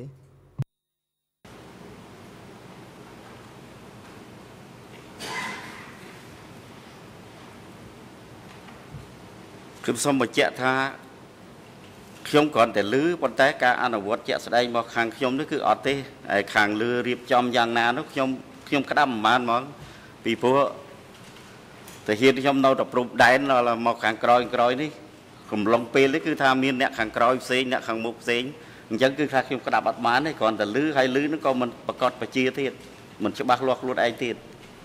ខ្ញុំសូមបញ្ជាក់ថាខ្ញុំគ្រាន់តែលឺប៉ុន្តែការអនុវត្តជាក់ស្ដែងរបស់ខាងខ្ញុំនេះគឺអត់ទេហើយខាងលឺរៀបចំយ៉ាងណានោះខ្ញុំក្តាប់មិនបានហ្មងពីព្រោះតែហ៊ានខ្ញុំនៅតែព្រំដែនមកខាងក្រោយនេះកំឡុងពេលនេះគឺថាមានអ្នកខាងក្រោយផ្សេងអ្នកខាងមុខផ្សេងអញ្ចឹងគឺថាខ្ញុំក្តាប់អត់បានទេគ្រាន់តែលឺហើយលឺនឹងក៏មិនប្រកាសបជាទៀតមិនច្បាស់លាស់ខ្លួនឯងទៀត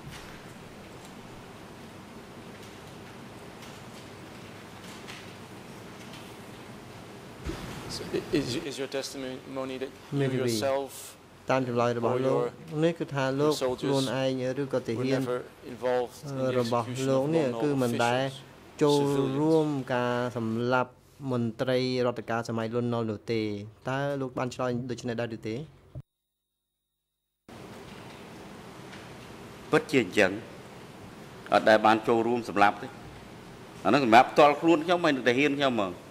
Is your testimony that you yourself តាមចម្លើយរបស់លោកនេះគឺថាលោកខ្លួនឯងឬក៏ទាហានរបស់លោកនេះគឺមិនដែលចូលរួមការសម្លាប់មន្ត្រីរដ្ឋការសម័យលន់នល់នោះទេតើលោកបានឆ្លើយដូចនេះដែរឬទេពិតជាអញ្ចឹងអត់ដែលបានចូលរួមសម្លាប់ទេអានោះសម្រាប់ផ្ទាល់ខ្លួនខ្ញុំមិនទាហានខ្ញុំហ្មង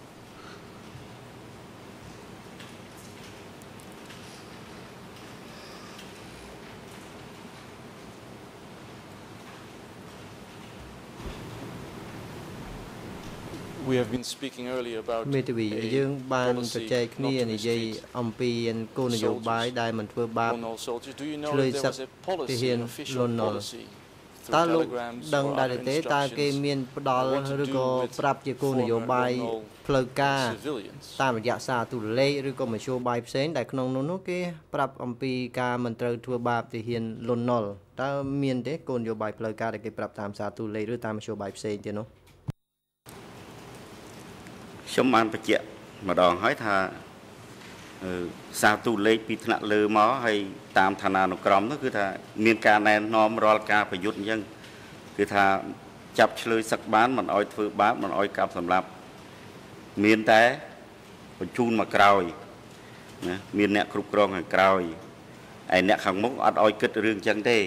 We have been speaking earlier about យើងបានជជែកគ្នានិយាយអំពីគោលនយោបាយដែលមិនធ្វើបាបឆ្លើយសឹកទាហានលន់នល់តើលោកដឹងដែរទេតើគេមានផ្ដាល់ឬក៏ប្រាប់ជាគោលនយោបាយផ្លូវការតាមរយៈសារទូរលេខឬក៏មធ្យោបាយផ្សេងដែលក្នុងនោះគេប្រាប់អំពីការមិនត្រូវធ្វើបាបទាហានលន់នល់តើមានទេគោលនយោបាយផ្លូវការដែលគេប្រាប់តាមសារទូរលេខឬតាមមធ្យោបាយផ្សេងទៀតនោះខ្ញុំបានបញ្ជាក់ម្ដងហើយថាសារទូលេខពីថ្នាក់លើមកហើយតាមឋានានុក្រមនោះគឺថាមានការណែនាំរាល់ការប្រយុទ្ធអញ្ចឹងគឺថាចាប់ឆ្លើយសឹកបានមិនអោយធ្វើបាបមិនអោយកាប់សម្លាប់មានតែបញ្ជូនមកក្រោយណាមានអ្នកគ្រប់គ្រងខាងក្រោយហើយអ្នកខាងមុខអត់អោយគិតរឿងអញ្ចឹងទេ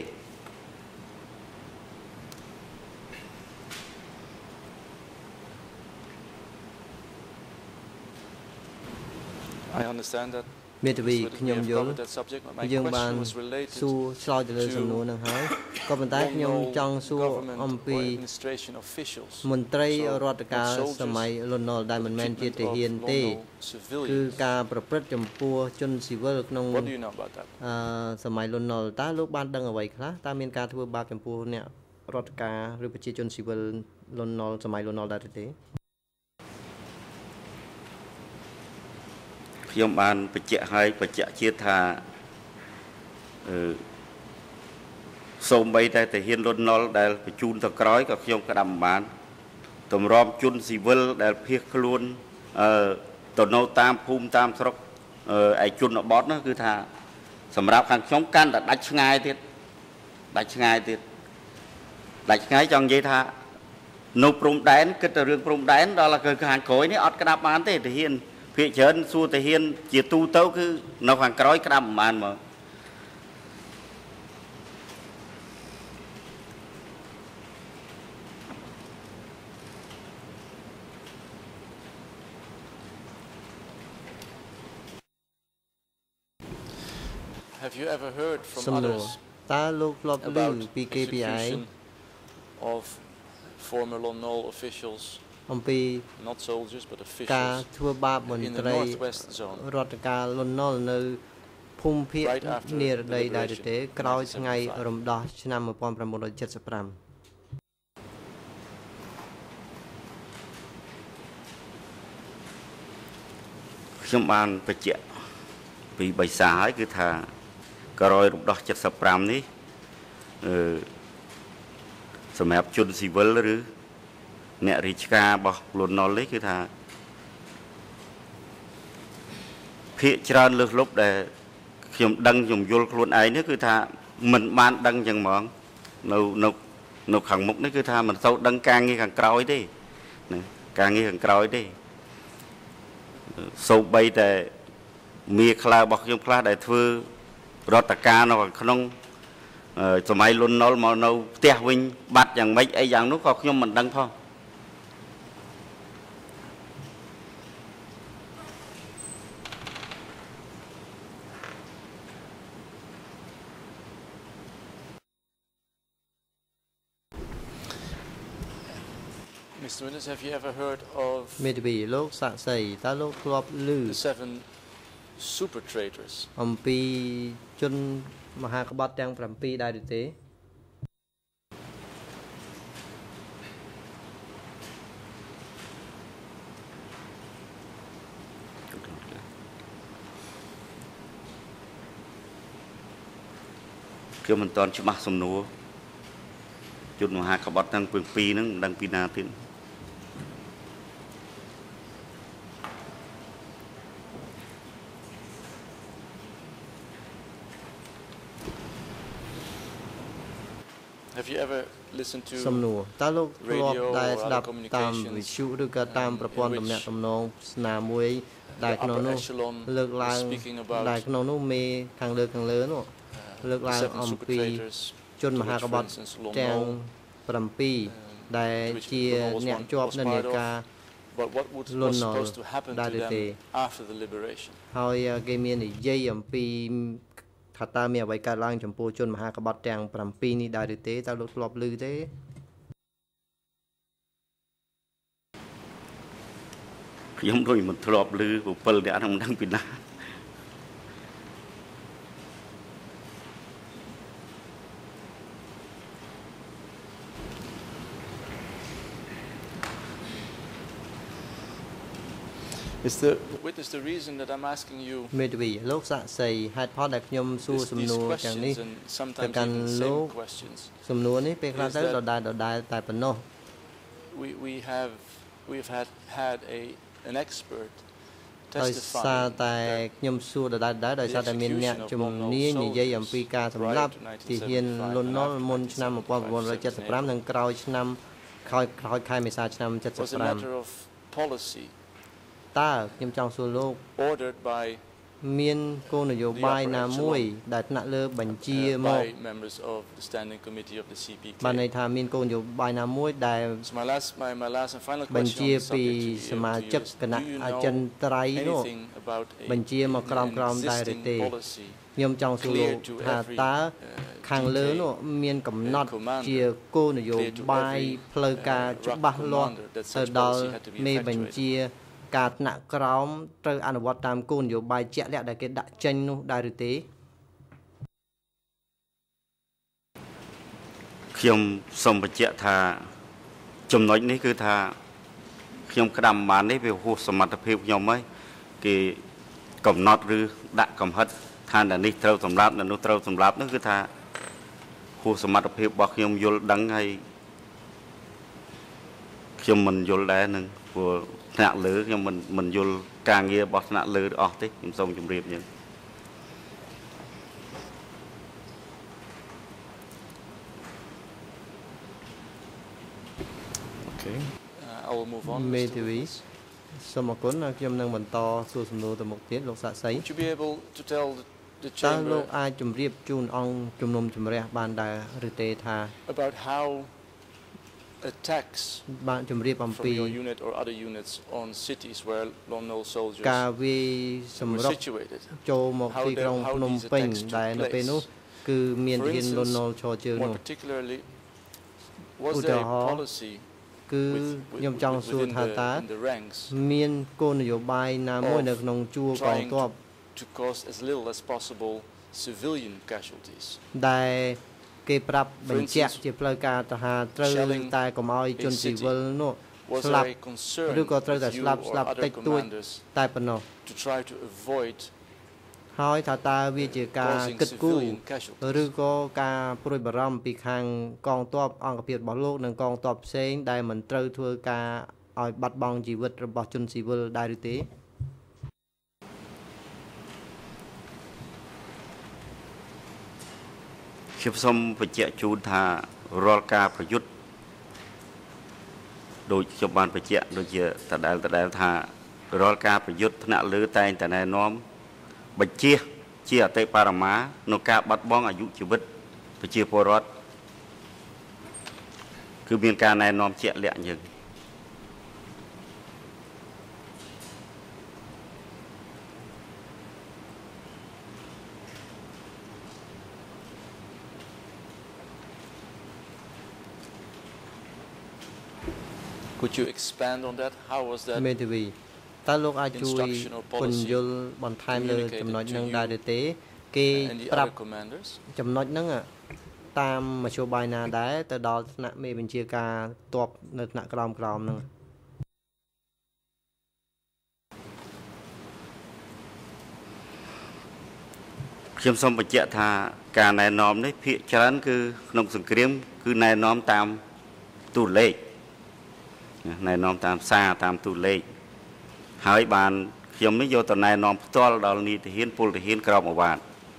I understand that មេធាវីខ្ញុំយល់យើងបានសួរឆ្លើយទៅលើសំណួរនឹងហើយក៏ប៉ុន្តែខ្ញុំចង់សួរអំពីមន្ត្រីរដ្ឋការសម័យលន់នល់ដែលមិនមែនជាទាហានទេគឺការប្រព្រឹត្តចំពោះជនស៊ីវិលក្នុងសម័យលន់នល់តើលោកបានដឹងអ្វីខ្លះតើមានការធ្វើបាបចំពោះអ្នករដ្ឋការឬប្រជាជនស៊ីវិលលន់នល់សម័យលន់នល់ដែរទេខ្ញុំបានបញ្ជាក់ឲ្យបញ្ជាក់ជាតិថាសូម្បីតែទាហានលន់នល់ដែលបញ្ជូនទៅក្រោយក៏ខ្ញុំក្តាប់មិនបានតម្រាំជនស៊ីវិលដែលភៀសខ្លួនទៅនៅតាមភូមិតាមស្រុកឯជនបទនោះគឺថាសម្រាប់ខាងខ្ញុំកាន់តែដាច់ឆ្ងាយទៀតដាច់ឆ្ងាយចង់និយាយថានៅព្រំដែនគិតតែរឿងព្រំដែនដល់គឺខាងក្រោយនេះអត់ក្តាប់បានទេទាហានភាគច្រើនសួរទាហានជាទូទៅគឺនៅខាងក្រោយក្តាប់មិនបានមក Have you ever heard from others តើលោកធ្លាប់ឮពីគេពីឯង of former Lon Nol officials អំពី not soldiers but ការ officials ធ្វើបាបមន្ត្រីរដ្ឋការលន់នល់នៅភូមិភាគនិរដីដែរទេក្រោយថ្ងៃរំដោះឆ្នាំ1975 ខ្ញុំបានបញ្ជាក់ពីបិសាហើយគឺថាក្រោយរំដោះ75នេះសម្រាប់ជនស៊ីវិលឬអ្នករាជការរបស់លន់នល់នេះគឺថាភាគច្រើនលើសលប់ដែលខ្ញុំដឹងខ្ញុំយល់ខ្លួនឯងនេះគឺថាមិនបានដឹងចឹងហ្មងនៅខាងមុខនេះគឺថាមិនសូវដឹងការងារខាងក្រោយទេណាការងារខាងក្រោយទេសូម្បីតែមីខ្លះរបស់ខ្ញុំខ្លះដែលធ្វើរដ្ឋការនៅខាងក្នុងសម័យលន់នល់មកនៅផ្ទះវិញបាត់យ៉ាងម៉េចអីយ៉ាងនោះក៏ខ្ញុំមិនដឹងផង Mr. Witness, have you ever heard of មេធាវីលោកសាក់សីតើលោកធ្លាប់ឮ the 7 super traders អំពីជនមហាក្បត់ទាំង7ដែរទេខ្ញុំមិនទាន់ច្បាស់សំណួរជនមហាក្បត់ទាំង7ហ្នឹងមិនដឹងពីណាទៀត Have you ever listened to សំណួរតើលោកធ្លាប់ដែលស្ដាប់តាមវិទ្យុឬក៏តាមប្រព័ន្ធទំនាក់ទំនងស្នាមួយដែលក្នុងនោះលើកឡើងដែលក្នុងនោះមេខាងលើនោះលើកឡើងអំពីជនមហាក្បត់ទាំង7ដែលជាអ្នកជាប់និន្នាការលន់នល់ដែរទេហើយគេមាននិយាយអំពីថាតើមានអ្វីកើតឡើងចំពោះជនមហាក្បត់ទាំង7នេះដែរទេតើលោកធ្លាប់ឮទេខ្ញុំដូចមិនធ្លាប់ឮ7អ្នកហ្នឹងមិនដឹងពីណា Witness, the reason that I'm asking you មេធាវីលោកសាក់សីហេតុផលដែលខ្ញុំសួរសំណួរទាំងនេះទៅកាន់លោកសំណួរនេះពេលខ្លះទៅដដែលតែប៉ុណ្ណោះ we've had an expert ដោយសារតែខ្ញុំសួរដដែលដោយសារតែមានអ្នកជំនាញនិយាយអំពីការសម្លាប់ទាហានលន់នល់មុនឆ្នាំ1975និងក្រោយឆ្នាំក្រោយខែមេសាឆ្នាំ75 policy តើខ្ញុំចង់សួរលោក ordered by មានគោលនយោបាយណាមួយដែលថ្នាក់លើបញ្ជាមកបានន័យថាមានគោលនយោបាយណាមួយដែលបញ្ជាពីសមាជិកគណៈអចិន្ត្រៃយ៍នោះបញ្ជាមកក្រោមដែរឬទេខ្ញុំចង់សួរលោកថាតើខាងលើនោះមានកំណត់ជាគោលនយោបាយផ្លូវការច្បាស់លាស់ទៅដល់មេបញ្ជាការថ្នាក់ក្រោមត្រូវអនុវត្តតាមគោលនយោបាយជាក់លាក់ដែលគេដាក់ចេញនោះដែរឬទេខ្ញុំសូមបញ្ជាក់ថាចំណុចនេះគឺថាខ្ញុំក្តាំបាននេះវាហួសសមត្ថភាពខ្ញុំហើយគេកំណត់ឬដាក់កំហិតថានេះត្រូវសម្រាប់នោះត្រូវសម្រាប់នោះគឺថាហួសសមត្ថភាពរបស់ខ្ញុំយល់ដឹងហើយខ្ញុំមិនយល់ដែរនឹងព្រោះថ្នាក់លើខ្ញុំមិនយល់ការងាររបស់ថ្នាក់លើអស់ទេខ្ញុំសូមជម្រាបយ៉ាងមេធាវីសូមអរគុណខ្ញុំនឹងបន្តសួរសំណួរទៅមុខទៀតលោកសាក់សីតើលោកអាចជម្រាបជូនអង្គជំនុំជម្រះបានដែរឬទេថាបានជម្រាបអំពីការវាយសម្រុកចូលមកទីក្រុងភ្នំពេញដែលនៅពេលនោះគឺមានធានលន់នល់ឈរជើងនោះឧទាហរណ៍គឺខ្ញុំចង់សួរថាតើមានគោលនយោបាយណាមួយនៅក្នុងជួរកងទ័ពដែលគេប្រាប់បញ្ជាក់ជាផ្លូវការទៅថាត្រូវតែកុំឲ្យជនស៊ីវិលនោះស្លាប់ឬក៏ត្រូវតែស្លាប់តិចតួចតែប៉ុណ្ណោះហើយថាតើវាជាការគិតគូរឬក៏ការព្រួយបារម្ភពីខាងកងទ័ពអង្គភាពរបស់លោកនិងកងទ័ពផ្សេងដែលមិនត្រូវធ្វើការឲ្យបាត់បង់ជីវិតរបស់ជនស៊ីវិលដែរឬទេខ្ញុំសូមបញ្ជាក់ជូនថារាល់ការប្រយុទ្ធដូចខ្ញុំបានបញ្ជាក់ដូចជាតដែលថារាល់ការប្រយុទ្ធថ្នាក់លើតែងតែណែនាំបញ្ជាជាអតិបរមានៅការបាត់បង់អាយុជីវិតប្រជាពលរដ្ឋគឺមានការណែនាំជាក់លាក់យ៉ាង Could you expand on that? How was that? មេធាវីតើលោកអាចជួយពន្យល់បន្ថែមលើចំណុចនឹងដែរឬទេគេប្រាប់ចំណុចហ្នឹងតាមមធ្យោបាយណាដែរទៅដល់ថ្នាក់មេបញ្ជាការទ័ពនៅថ្នាក់ក្រោមហ្នឹងខ្ញុំសូមបញ្ជាក់ថាការណែនាំនេះភាគច្រើនគឺក្នុងសង្គ្រាមគឺណែនាំតាមទូលេខណែនាំតាមសារតាមទូលេខហើយបានខ្ញុំនេះយកទៅណែនាំផ្ទាល់ដល់នីតិហានពលទាហានក្រមអាវ៉ាត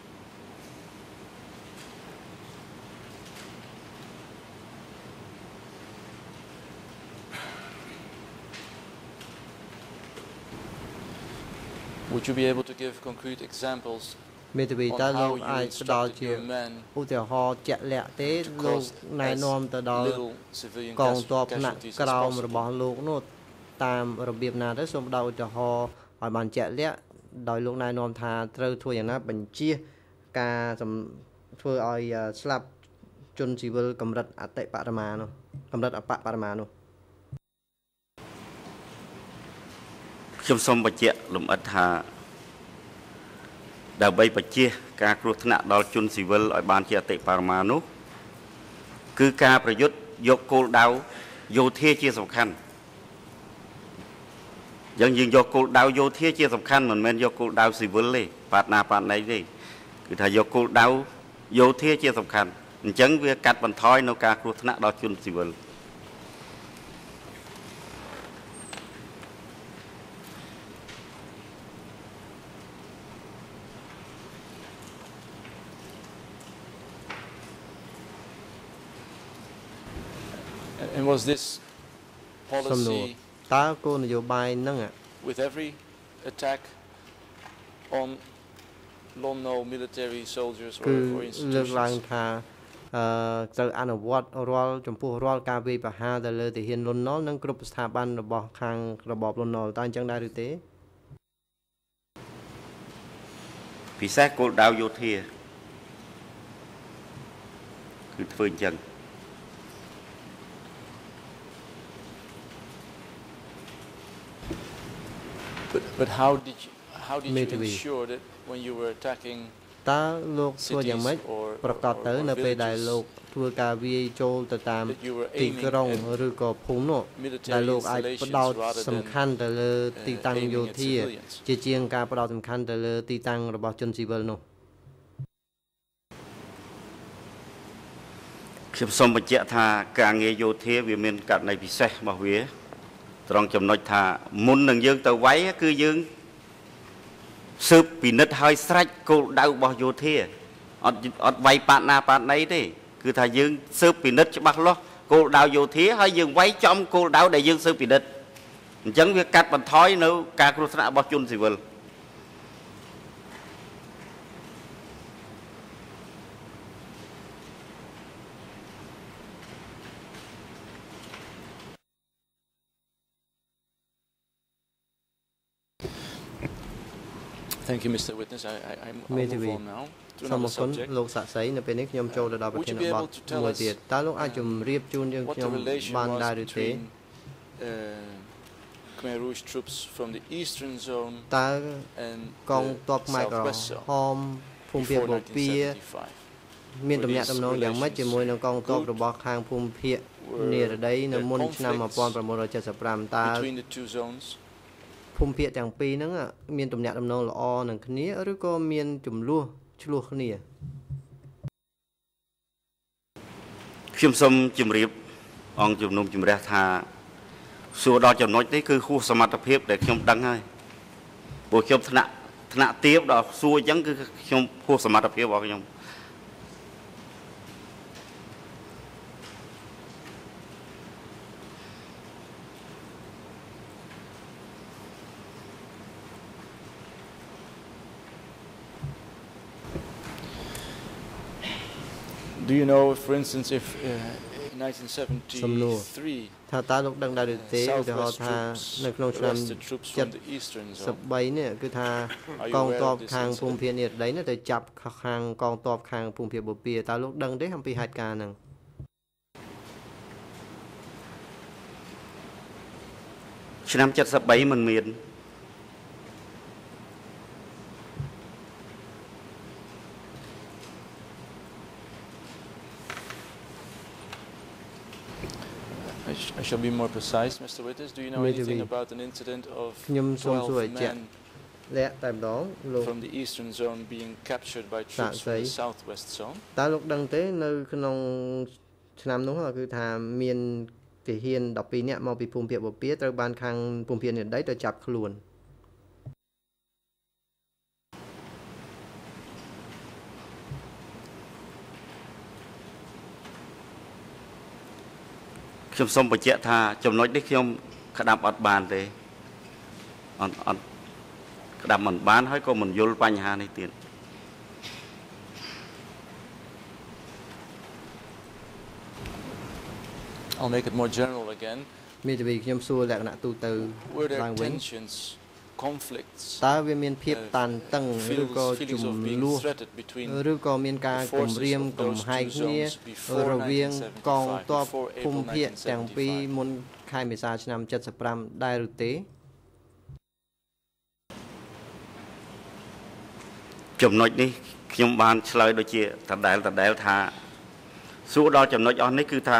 Would you be able to give concrete examples មេធាវីតើលោកអាចផ្ដល់ជាឧទាហរណ៍ជាក់លាក់ទេលោកណែនាំទៅដល់កងទ័ពថ្នាក់ក្រោមរបស់លោកនោះតាមរបៀបណាទៅសូមដល់ឧទាហរណ៍ឲ្យបានជាក់លាក់ដោយលោកណែនាំថាត្រូវធ្វើយ៉ាងណាបញ្ជាការធ្វើឲ្យស្លាប់ជនស៊ីវិលកម្រិតអតិបរមានោះកម្រិតអបបរមានោះខ្ញុំសូមបញ្ជាក់លម្អិតថាដើម្បីបញ្ជាការគ្រោះថ្នាក់ដល់ជនស៊ីវិលឲ្យបានជាអតិបរមានោះគឺការប្រយុទ្ធយកគោលដៅយោធាជាសំខាន់យើងយកគោលដៅយោធាជាសំខាន់មិនមែនយកគោលដៅស៊ីវិលទេបាត់ណាទេគឺថាយកគោលដៅយោធាជាសំខាន់អញ្ចឹងវាកាត់បន្ថយនៅការគ្រោះថ្នាក់ដល់ជនស៊ីវិល And was this policy តើគោលនយោបាយហ្នឹង with every attack on Lon Nol military soldiers គឺ or លើកឡើង institutions. ថាត្រូវអនុវត្តរាល់ចំពោះរាល់ការវាយប្រហារទៅលើទាហានលន់នល់និងគ្រប់ស្ថាប័នរបស់ខាងរបបលន់នល់តើអញ្ចឹងដែរឬទេពិសេសគោលដៅយោធាគឺធ្វើអញ្ចឹង But how did you Maybe. ensure that when you were attacking តើលោកធ្វើយ៉ាងម៉េចប្រកាសទៅនៅពេលដែលលោកធ្វើការវាយចូលទៅតាមទីក្រុងឬក៏ភូមិនោះដែលលោកអាចផ្ដោតសំខាន់ទៅលើទីតាំងយោធាជាជាងការផ្ដោតសំខាន់ទៅលើទីតាំងរបស់ជនស៊ីវិលនោះខ្ញុំសូមបញ្ជាក់ថាការងារយោធាវាមានករណីពិសេសរបស់វាត្រង់ចំណុចថាមុននឹងយើងទៅវាយគឺយើងស៊ើបពិនិត្យឲ្យស្រេចគោលដៅរបស់យោធាអត់វាយប៉ាត់ណាប៉ាត់ណីទេគឺថាយើងស៊ើបពិនិត្យច្បាស់លាស់គោលដៅយោធាហើយយើងវាយចំគោលដៅដែលយើងស៊ើបពិនិត្យអញ្ចឹងវាកាត់បន្ថយនៅការគ្រោះថ្នាក់របស់ជនស៊ីវិល Thank you, Mr. Witness. I'll move on now to សូម another អរគុណ subject. លោកសាក់សីនៅពេលនេះខ្ញុំចូលទៅដល់ប្រធានបទមួយទៀតតើលោកអាចជម្រាបជូនយើង What ខ្ញុំ the relation បាន was ដែរឬទេ between Khmer Rouge troops from the eastern zone តើ and កង the ទ័ពខ្មែរក្រ southwest zone ហមភូមិភាគ before បូព៌ា 1975. មានទំនាក់ទំនងយ៉ាងម៉េចជាមួយនឹងកងទ័ពរបស់ខាងភូមិភាគនិរតីនៅមុនឆ្នាំ 1975 តើ Between the two zones, ភូមិភាគទាំងពីរហ្នឹងមានទំនាក់ទំនងល្អនឹងគ្នាឬក៏មានចំនួនឆ្លោះគ្នាខ្ញុំសូមជម្រាបអង្គជំនុំជម្រះថាសួរដល់ចំណុចនេះគឺហួសសមត្ថភាពដែលខ្ញុំដឹងហើយព្រោះខ្ញុំថ្នាក់ទាបដល់សួរអញ្ចឹងគឺខ្ញុំហួសសមត្ថភាពរបស់ខ្ញុំ do you know, for instance, if in 1973 ថាតើលោកដឹងដែរឬទេឧទាហរណ៍ថានៅក្នុងឆ្នាំ arrested troops from the eastern zone? 73នេះគឺថាកងទ័ពខាងភូមិភាគនិរតីនេះទៅចាប់ខាងកងទ័ពខាងភូមិភាគបូព៌ាតើលោកដឹងទេអំពីហេតុការណ៍ហ្នឹងឆ្នាំ 73 មិនមាន I shall be more precise, Mr. Witness. Do you know anything about an incident of 12 men លាក់តែម្ដងលោក from the eastern zone being captured by troops from the southwest zone? តើលោកដឹងទេនៅក្នុងឆ្នាំនោះគឺថាមានទាហាន 12 នាក់មកពីភូមិភាគបូព៌ាត្រូវបានខាងភូមិភាគនិរតីទៅចាប់ខ្លួនខ្ញុំសូមបញ្ជាក់ថាចំណុចនេះខ្ញុំក្តាប់អត់បានទេអត់ក្តាប់មិនបានហើយក៏មិនយល់បញ្ហានេះទៀត I'll make it more general again. មានតែខ្ញុំសួរលក្ខណៈទូទៅ Were there ឡើងវិញ tensions, conflicts, តើវាមានភាពតានតឹងឬក៏ជំ feelings of being លោះ threatened between ឬក៏មានការគំរាមកំហែងគ្នារវាងកងទ័ពភូមិភាគទាំងពីរមុនខែមេសាឆ្នាំ 75 ដែរឬទេចំណុចនេះខ្ញុំបានឆ្លើយដូចជាដដែលថាសួរដល់ចំណុចអស់នេះគឺថា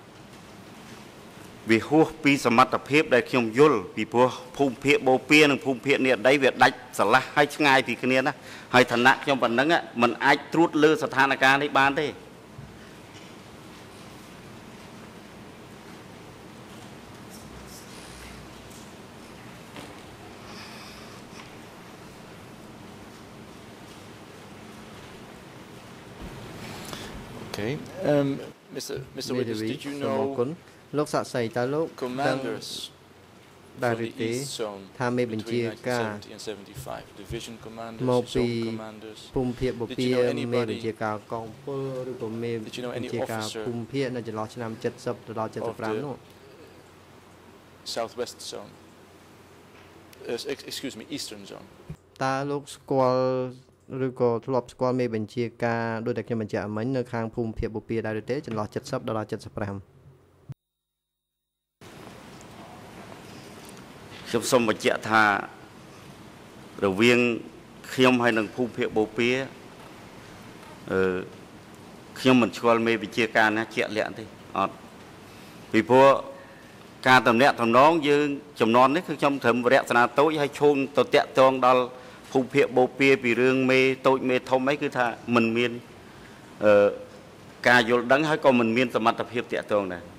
វាហួសពីសមត្ថភាពដែលខ្ញុំយល់ពីព្រោះភូមិភាគបូព៌ានិងភូមិភាគនិរតីវាដាច់ស្រឡះហើយឆ្ងាយពីគ្នាណាហើយឋានៈខ្ញុំប៉ុណ្ណឹងมันអាចត្រួតលើស្ថានភាពនេះបានទេ Okay. Mr. Witness, did you know លោកសាក់សីតើលោក commanders đại from the tế East Zone ថាមេបញ្ជា between ការ 1970 and 75, division commanders, មកពី zone commanders. ភូមិភាគប Did ពា you know មេ anybody បញ្ជាការកងពលឬក៏មេ Did you know បញ្ any ជាការ officer ភូមិភាគនៅចន្លោះឆ្នាំ70ទៅដល់ of 75 the នោះ Southwest Zone? Excuse me, Eastern Zone. តើលោកស្គាល់ឬក៏ធ្លាប់ស្គាល់មេបញ្ជាការដូចតែខ្ញុំបញ្ជាក់មិញនៅខាងភូមិភាគបពាដែរឬទេចន្លោះ70ដល់75 ខ្ញុំសូមបញ្ជាក់ថារវាងខ្ញុំហើយនឹងភូមិភាគបូព៌ាខ្ញុំមិនស្គាល់មេវិជាការណាជាក់លាក់ទេអត់ពីព្រោះការតំណាក់តំណងយើងចំនួននេះគឺខ្ញុំត្រឹមរយៈស្នាតូចហើយឈោងទៅតាក់ទងដល់ភូមិភាគបូព៌ាពីរឿងមេតូចមេធំអីគឺថាមិនមានការយល់ដឹងហើយក៏មិនមានសមត្ថភាពតាក់ទងដែរ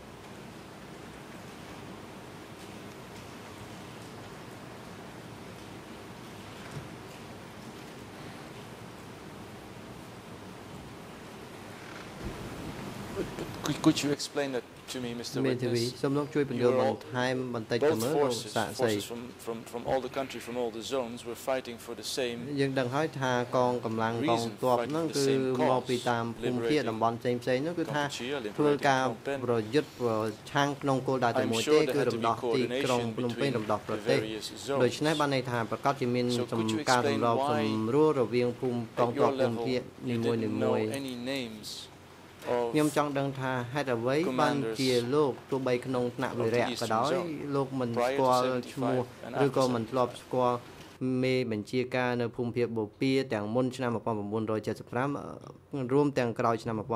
Could you explain that to me, Mr. មេធាវី Witness? សូមលោកជួយបញ្យល់បន្ថែមបន្តិចទៅមើលលោកសាក់សី Forces from all the country, from all the zones, were fighting for the same. យើងដឹងហើយថាកងកម្លាំងកងទ័ពហ្នឹងគឺមកពីតាមភូមិភាគតំបន់ផ្សេងៗហ្នឹងគឺថាធ្វើការប្រយុទ្ធប្រឆាំងក្នុងគោលដៅតែមួយទេគឺរំដោះទីក្រុងភ្នំពេញរំដោះប្រទេសដូច្នេះបានន័យថាប្រកាសជាមានការសម្របសម្រួលរវាងភូមិកងទ័ពភូមិភាគនីមួយៗ ខ្ញុំចង់ដឹងថាហេតុអ្វីបានជាលោកទោះបីក្នុងថ្នាក់វិរៈក៏ដោយលោកមិនស្គាល់ឈ្មោះឬក៏មិនធ្លាប់ស្គាល់មេបញ្ជាការនៅភូមិភាគបូព៌ាទាំងមុនឆ្នាំ1975រួមទាំងក្រោយឆ្នាំ1975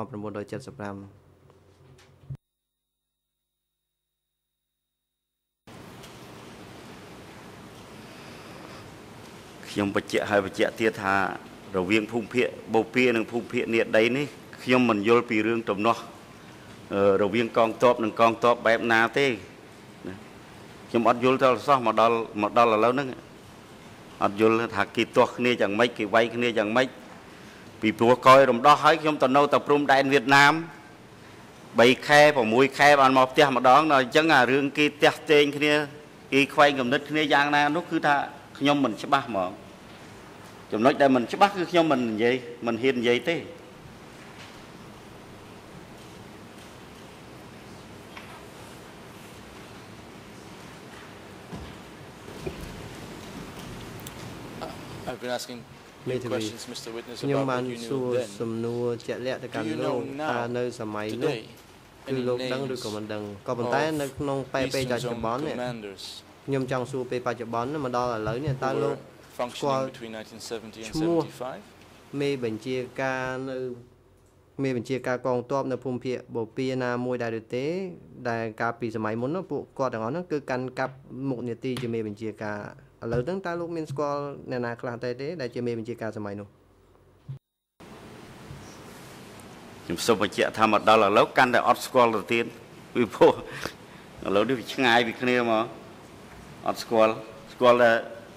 ខ្ញុំបញ្ជាក់ហើយបញ្ជាក់ទៀតថារវាងភូមិភាគបូព៌ានិងភូមិភាគនេដីនេះខ្ញុំមិនយល់ពីរឿងទំនាស់រវាងកងទ័ពនិងកងទ័ពបែបណាទេខ្ញុំអត់យល់ទៅសោះមកដល់ឥឡូវហ្នឹងអត់យល់ថាគេទាស់គ្នាយ៉ាងម៉េចគេវាយគ្នាយ៉ាងម៉េចពីព្រោះកយរំដោះហើយខ្ញុំទៅនៅតែព្រំដែនវៀតណាម3ខែ6ខែបានមកផ្ទះម្ដងដល់អញ្ចឹងអារឿងគេផ្ទះផ្ទែងគ្នាគេខ្វែងគំនិតគ្នាយ៉ាងណានោះគឺថាខ្ញុំមិនច្បាស់ហ្មងចំណុចដែលមិនច្បាស់គឺខ្ញុំមិននិយាយមិនហ៊ាននិយាយទេ I've been asking មេធាវី questions, Mr. Witness, ខ្ញុំ about បាន what you សួ knew រ then. សំណួរជាក់លាក់ទៅកាន់លោកថានៅសម័យនោះ Today, គឺលោកដឹងឬក៏មិនដឹងក៏ប៉ុន្តែនៅក្នុងពេលបច្ចុប្បន្ននេះខ្ញុំចង់សួរពេលបច្ចុប្បន្នមកដល់ឥឡូវនេះតើលោកស្គាល់ between 1970 and ឈ្មោះ 75. មេបញ្ជាការនៅមេបញ្ជាការកងទ័ពនៅភូមិភាគបូព៌ាណាមួយដែរឬទេដែលកាលពីសម័យមុននោះពួកគាត់ទាំងអស់ហ្នឹងគឺកាន់កាប់មុខនីតិជាមេបញ្ជាការឥឡូវហ្នឹងតើលោកមានស្គាល់អ្នកណាខ្លះទេដែលជាមេបញ្ជាការសម័យនោះខ្ញុំសូមបញ្ជាក់ថាមកដល់ឥឡូវកាន់តែអត់ស្គាល់ទៅទៀតពីព្រោះឥឡូវនេះវាឆ្ងាយពីគ្នាមកអត់ស្គាល់តែ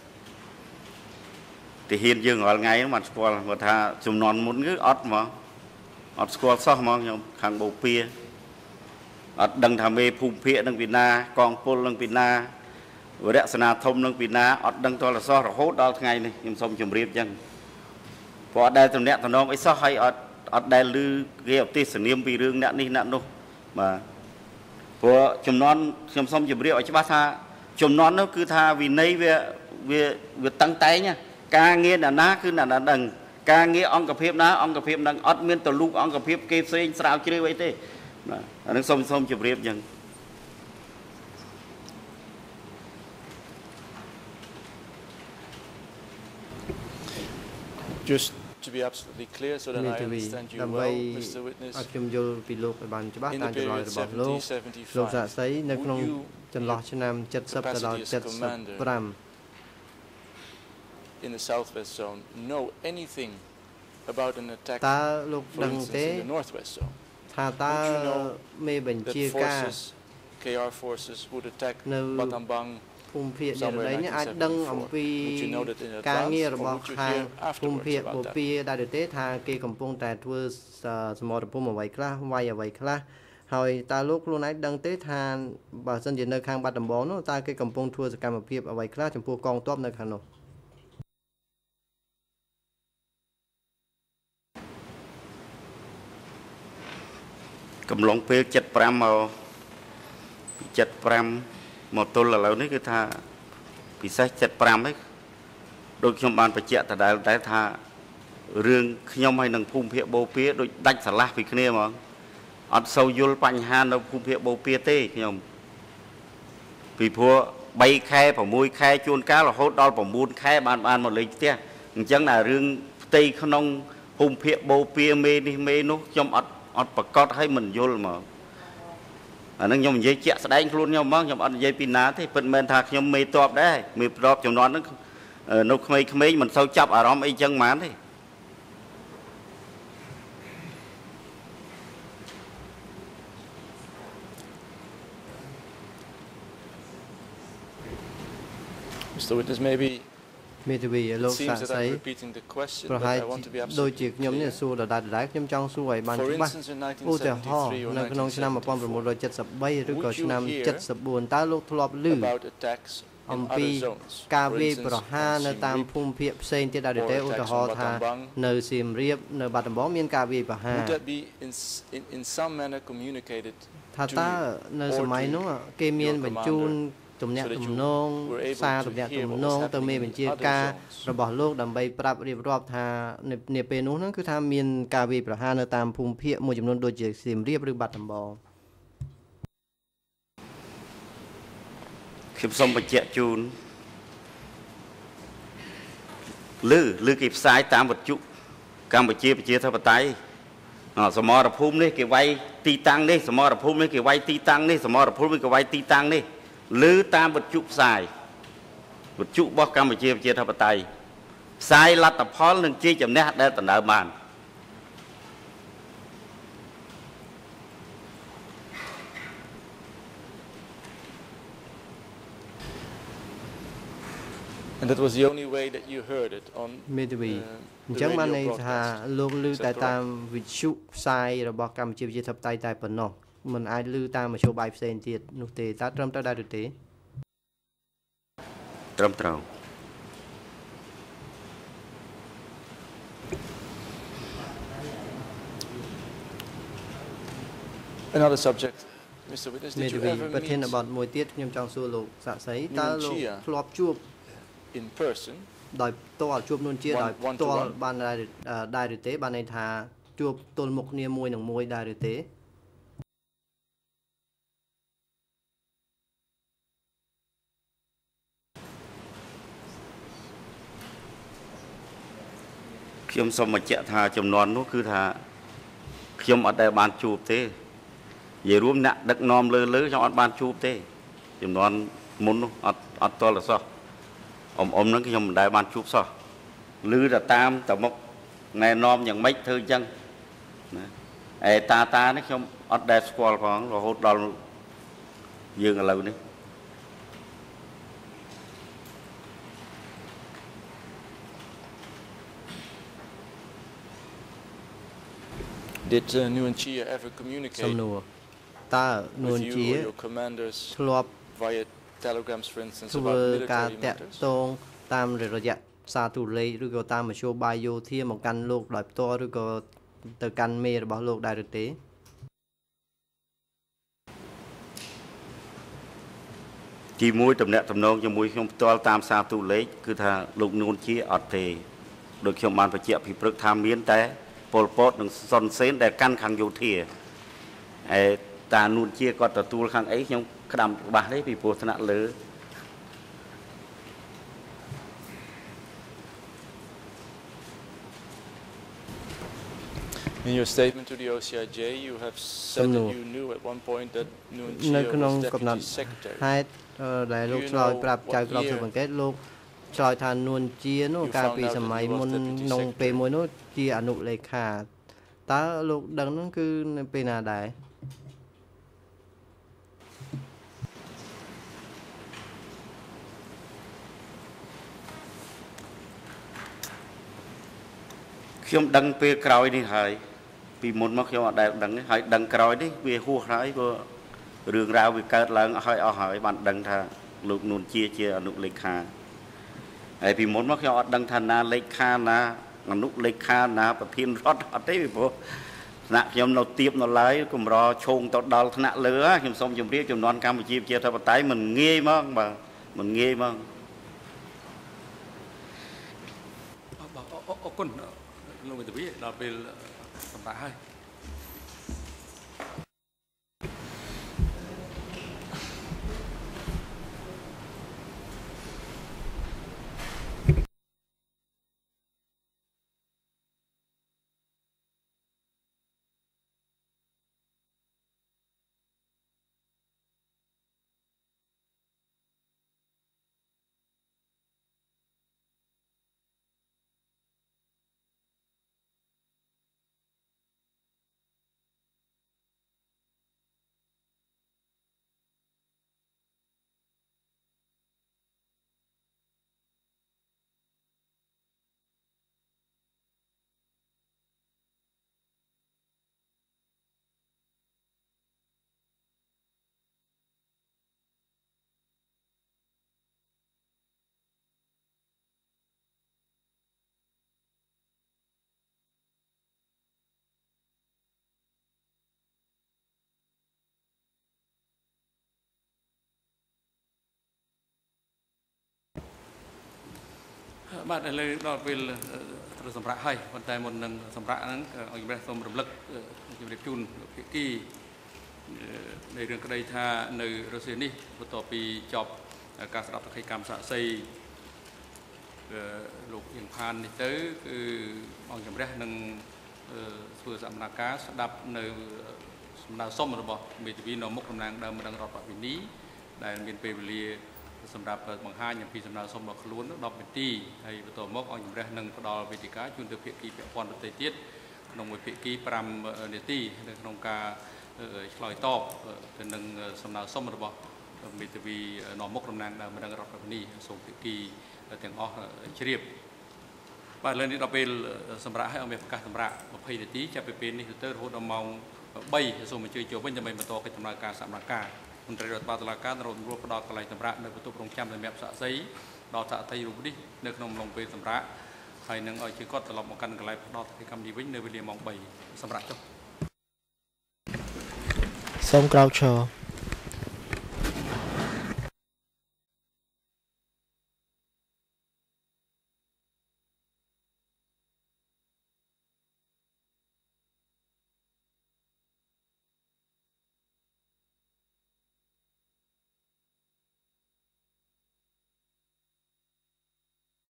ទីហ៊ានយើងរាល់ថ្ងៃហ្នឹងមិនស្គាល់គាត់ថាចំនួនមុនគឺអត់មកអត់ស្គាល់សោះហ្មងខ្ញុំខាងបូព៌ាអត់ដឹងថាមេភូមិភាគនឹងពីណាកងពលនឹងពីណាវរៈសេនាធំនឹងពីណាអត់ដឹងតលសោះរហូតដល់ថ្ងៃនេះខ្ញុំសូមជម្រាបចឹងព្រោះអត់ដែលតំណាក់តំណងអីសោះហើយអត់ដែលឮគេឧទ្ទេសនាមពីរឿងអ្នកនេះអ្នកនោះបាទព្រោះចំនួនខ្ញុំសូមជម្រាបឲ្យច្បាស់ថាចំនួននោះគឺថាវិន័យវាតឹងតែងការងារអ្នកណាគឺអ្នកណាដឹងការងារអង្គភាពណាអង្គភាពនឹងអត់មានតលូកអង្គភាពគេផ្សេងស្រាវជ្រាវអីទេបាទអានឹងសូមជម្រាបចឹង Just to be absolutely clear so that I understand you well, Mr. Witness. ឲ្យខ្ញុំយល់ពីលោកឲ្យបានច្បាស់តាមចម្លើយរបស់លោកសាក់សីនៅក្នុងចន្លោះឆ្នាំ70ទៅដល់75 in the Southwest Zone know anything about an attack តើលោកដឹងទេ in the Northwest Zone ថាតើមេបញ្ជាការ KR forces would attack Battambang ភូមិភាគនេះនេះអាចដឹងអំពីការងាររបស់ខាងភូមិភាគបូព៌ាដែរទេថាគេកំពុងតែធ្វើសមរភូមិអ្វីខ្លះវាយអ្វីខ្លះហើយតើលោកខ្លួនឯងដឹងទេថាបើសិនជានៅខាងបាត់ដំបងនោះតើគេកំពុងធ្វើសកម្មភាពអ្វីខ្លះចំពោះកងទ័ពនៅខាងនោះកំឡុងពេល75មកទល់ឥឡូវនេះគឺថាពិសេស75ហ្នឹងដូចខ្ញុំបានបញ្ជាក់ដដែលថារឿងខ្ញុំហើយនឹងភូមិភាគបូព៌ាដូចដាច់ស្រឡះពីគ្នាហ្មងអត់សូវយល់បញ្ហានៅភូមិភាគបូព៌ាទេខ្ញុំពីព្រោះ3ខែ6ខែជួនកាលរហូតដល់9ខែបានមកលេងផ្ទះអញ្ចឹងតែរឿងផ្ទៃក្នុងភូមិភាគបូព៌ាមេនេះមេនោះខ្ញុំអត់ប្រកាសឲ្យមិនយល់ហ្មងអានឹងខ្ញុំនិយាយជាក់ស្ដែងខ្លួនខ្ញុំហ្មងខ្ញុំអត់និយាយពីណាទេពិតមែនថាខ្ញុំមេតបដែរមេតបចំនួនហ្នឹងនៅក្មេងៗមិនសូវចាប់អារម្មណ៍អីចឹងហ្មងទេមេធាវីលោកសាស្ត្រីប្រហែលដូចជាខ្ញុំនេះសួរដដែលខ្ញុំចង់សួរឲ្យបានច្បាស់ឧទាហរណ៍នៅក្នុងឆ្នាំ1973ឬក៏ឆ្នាំ74តើលោកធ្លាប់ឮអំពីការវាយប្រហារនៅតាមភូមិភាគផ្សេងទៀតដែរទេឧទាហរណ៍ថានៅសៀមរាបនៅបាត់ដំបងមានការវាយប្រហារថាតើនៅសម័យនោះគេមានបញ្ជូនទំនាក់ទំនងសារទំនាក់ទំនងទៅមេបញ្ជាការរបស់លោកដើម្បីប្រាប់រៀបរាប់ថានាពេលនោះហ្នឹងគឺថាមានការវាយប្រហារនៅតាមភូមិភាគមួយចំនួនដូចជាសៀមរាបឬបាត់ដំបងខ្ញុំសូមបញ្ជាក់ជូនឬគេផ្សាយតាមវិទ្យុកម្ពុជាប្រជាធិបតេយ្យសមរភូមិនេះគេវាយទីតាំងនេះសមរភូមិនេះគេវាយទីតាំងនេះសមរភូមិនេះគេវាយទីតាំងនេះឬតាមវិទ្យុផ្សាយវិទ្យុរបស់កម្ពុជាប្រជាធិបតេយ្យផ្សាយលទ្ធផលនិងជាចំណេះដែលដណ្ដើមបានមេធាវីអញ្ចឹងបានន័យថាលោកឮតែតាមវិទ្យុផ្សាយរបស់កម្ពុជាប្រជាធិបតេយ្យតែប៉ុណ្ណោះមិនអាចឮតាមមធ្យោបាយផ្សេងទៀតនោះទេតើត្រឹមត្រូវដែរឬទេត្រឹមត្រូវមេធាវីប្រធានបទមួយទៀតខ្ញុំចង់សួរលោកសាក់សីតើលោកធ្លាប់ជួបដោយផ្ទាល់ជួបនួនជាដោយផ្ទាល់បានដែរឬទេបានន័យថាជួបទល់មុខគ្នាមួយនឹងមួយដែរឬទេខ្ញុំសូមបញ្ជាក់ថាចំនួននោះគឺថាខ្ញុំអត់ដែលបានជួបទេនិយាយរួមអ្នកដឹកនាំលើខ្ញុំអត់បានជួបទេចំនួនមុននោះអត់តល់សោះអ៊ំហ្នឹងខ្ញុំមិនដែលបានជួបសោះឮតែតាមតមុខណែនាំយ៉ាងម៉េចធ្វើអញ្ចឹងណាតានេះខ្ញុំអត់ដែលស្គាល់ផងរហូតដល់យើងឥឡូវនេះសំណួរតើនួនជាធ្លាប់ធ្វើការតាក់ទងតាមរយៈសារទូរលេខឬក៏តាមមធ្យោបាយយោធាមកកាន់លោកដោយផ្ទាល់ឬក៏ទៅកាន់មេរបស់លោកដែរឬទេទីមួយតំណែងតំណងជាមួយខ្ញុំផ្ទាល់តាមសារទូរលេខគឺថាលោកនួនជាអត់ទេដូចខ្ញុំបានបញ្ជាក់ពីព្រឹកថាមានតែប៉ុលពតនិងសុនសេនដែលកាន់ខាងយោធាតានួនជាគាត់ទទួលខាងអីខ្ញុំក្តាំច្បាស់ទេពីព្រោះថ្នាក់លើ In your statement to the OCIJ, you have said that you knew at one point that Nuon Chea was Deputy Secretary. ហេតុដែលលោកឆ្លើយប្រាប់ចៅក្រមស៊ើបអង្កេតលោកឆ្លើយថានួនជានោះកាលពីសម័យមុនក្នុងពេលមួយនោះជាអនុលេខាតើលោកដឹងនោះគឺនៅពេលណាដែរខ្ញុំដឹងពេលក្រោយនេះហើយពីមុនមកខ្ញុំអត់ដែលដឹងហើយដឹងក្រោយនេះវាហួសហើយព្រោះរឿងរ៉ាវវាកើតឡើងអស់ហើយបានដឹងថាលោកនួនជាអនុលេខាហើយពីមុនមកខ្ញុំអត់ដឹងថាណាលេខាណាអនុលេខាណាប្រធានរដ្ឋអត់ទេពីព្រោះថ្នាក់ខ្ញុំនៅទៀបនៅឡើយកម្រឈោងទៅដល់ថ្នាក់លើខ្ញុំសូមជម្រាបចំនួនកម្ពុជាប្រជាធិបតេយ្យមិនងាយហ្មងបាទមិនងាយហ្មងអរគុណលោកមេធាវីដល់ពេលសម្រាប់ហើយបាទឥឡូវដល់ពេលត្រូវសម្រាប់ហើយប៉ុន្តែមុននឹងសម្រាប់ហ្នឹងឲ្យជំរាបសូមរំលឹកជំរាបជូនភាគីในរឿងក្តីថានៅរុស្ស៊ីនេះបន្ទាប់ពីចប់ការស្ដាប់សក្ខីកម្មសាក្សីលោកអៀងផាននេះទៅគឺអង្គជំរះនឹងធ្វើសកម្មភាពស្ដាប់នៅសំណើសុំរបស់មេធាវីនៅមុខតំណាងដើមម្ដងរដ្ឋបវេនីដែលមានពេលវេលាសម្រាប់បង្ហាញអំពីសំណើសុំរបស់ខ្លួន10នាទីហើយបន្តមកអង្គជំរះនឹងផ្ដល់វេទិកាជូនទៅភាគីពាក់ព័ន្ធដទៃទៀតក្នុងមួយភាគី5នាទីនៅក្នុងការឆ្លើយតបទៅនឹងសំណើសុំរបស់មេធាវីនាំមុខតំណាងដើមម្ដងរដ្ឋបវេនីសូមភាគីទាំងអស់ជ្រាបបាទឥឡូវនេះដល់ពេលសម្រាប់ឲ្យអង្គប្រកាសសម្រាប់20នាទីចាប់ពីពេលនេះទៅរហូតដល់ម៉ោង3សូមអញ្ជើញចូលវិញដើម្បីបន្តកិច្ចដំណើរការសម្រាប់ការមន្ត្រីរដ្ឋបាលតុលាការរំលោភផ្ដល់កន្លែងសម្រាប់នៅបន្ទប់រងចាំសម្រាប់សាក្សីដល់សាក្សីរូបនេះនៅក្នុងអំឡុងពេលសម្រាប់ហើយនឹងឲ្យជឿគាត់ត្រឡប់មកកាន់កន្លែងផ្ដល់កម្មនេះវិញនៅវេលាម៉ោង3សម្រាប់ចុះសូមក្រោកឈរ